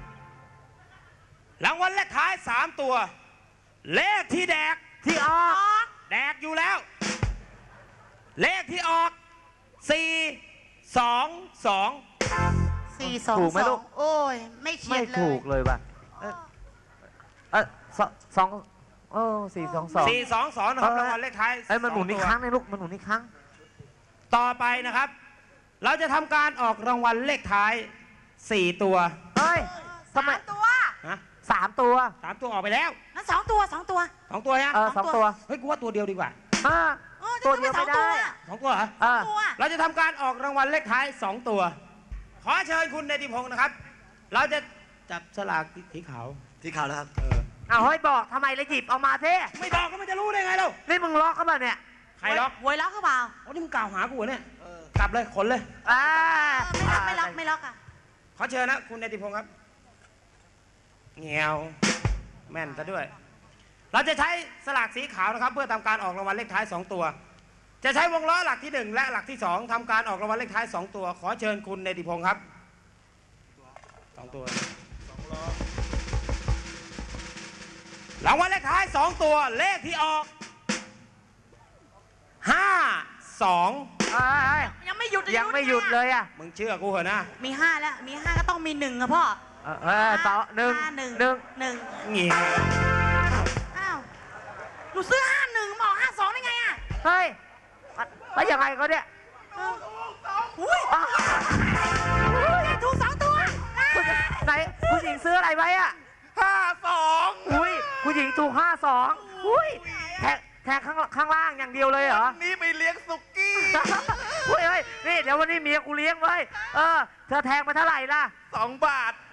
รางวัลเลขท้ายสามตัว เลขที่แดกที่ออกแดกอยู่แล้ว เลขที่ออกสี่สองสองสี่สองถูกไหมสลูอก งโอ้ย ไม่เฉีไม่ยดเลยถูกเลยว่ะเออเออสองสองโอ้สี่สองสองสี่สองสองนะครับเออรางวัลเลขท้ายเอ้ยมันหมุนอีกสองตัวครั้งนะลูกมันหมุนอีกครั้งต่อไปนะครับ เราจะทำการออกรางวัลเลขท้ายสี่ตัวเฮ้ยทำไมสามตัวฮะสามตัวสามตัวออกไปแล้วนั่นสองตัวสองตัวสองตัวฮะเออสองตัวเฮ้ยกูว่าตัวเดียวดีกว่าอ่าเออจะตัวทำเดียวสอไม่งตัวได้สองตัวเหรออ่าตัวเราจะทำการออกรางวัลเลขท้ายสองตัว ขอเชิญคุณเนติพงศ์นะครับ เราจะจับสลากสีขาวที่ข่าวแล้วครับเอออ้าวเฮ้ยบอกทำไมเลยหยิบเอามาเท่ไม่บอกก็ไม่จะรู้ได้ไงเรานี่มึงล็อกเข้ามาเนี่ยใครล็อกหวยล็อกหรือเปล่าโอ้นี่มึงกล่าวหากูเหรอเนี่ยกลับเลยขนเลยอ่าเออไม่ล็อกไม่ล็อกไม่ล็อกอ่ะขอเชิญนะคุณเนติพงศ์ครับเงียวแม่นซะด้วย เราจะใช้สลากสีขาวนะครับ เพื่อทำการออกรางวัลเลขท้ายสองตัว จะใช้วงล้อหลักที่หนึ่งและหลักที่สองทำการออกรางวัลเลขท้ายสองตัว ขอเชิญคุณเนติพงศ์ครับสองตัวรางวัลเลขท้ายสองตัวเลขที่ออกห้าสองเอ้ยยังไม่หยุดยังไม่หยุดเลยอ่ะมึงเชื่อกูเหรอนะมีห้าแล้ว มีห้าก็ต้องมีหนึ่งอะพ่อเออเออต่อหนึ่งห้าหนึ่งหนึ่งหนึ่งเงียวอ้าวหนูซื้อห้าหนึ่งมาออกห้าสองได้ไงอะเฮ้ยแล้วยังไงเขาเนี่ยอุ้ยถูกสองตัวคุณไหนคุณหญิงซื้ออะไรไว้อ่ะห้าสองอุ้ยคุณหญิงถูกห้าสองอุ้ยแทงแทงข้างข้างล่างอย่างเดียวเลยเหรอวันนี้ไปเลี้ยงสุกี้เฮ้ยเฮ้ยนี่เดี๋ยววันนี้เมียกูเลี้ยงไว้เออเธอแทงมาเท่าไหร่ล่ะสองบาท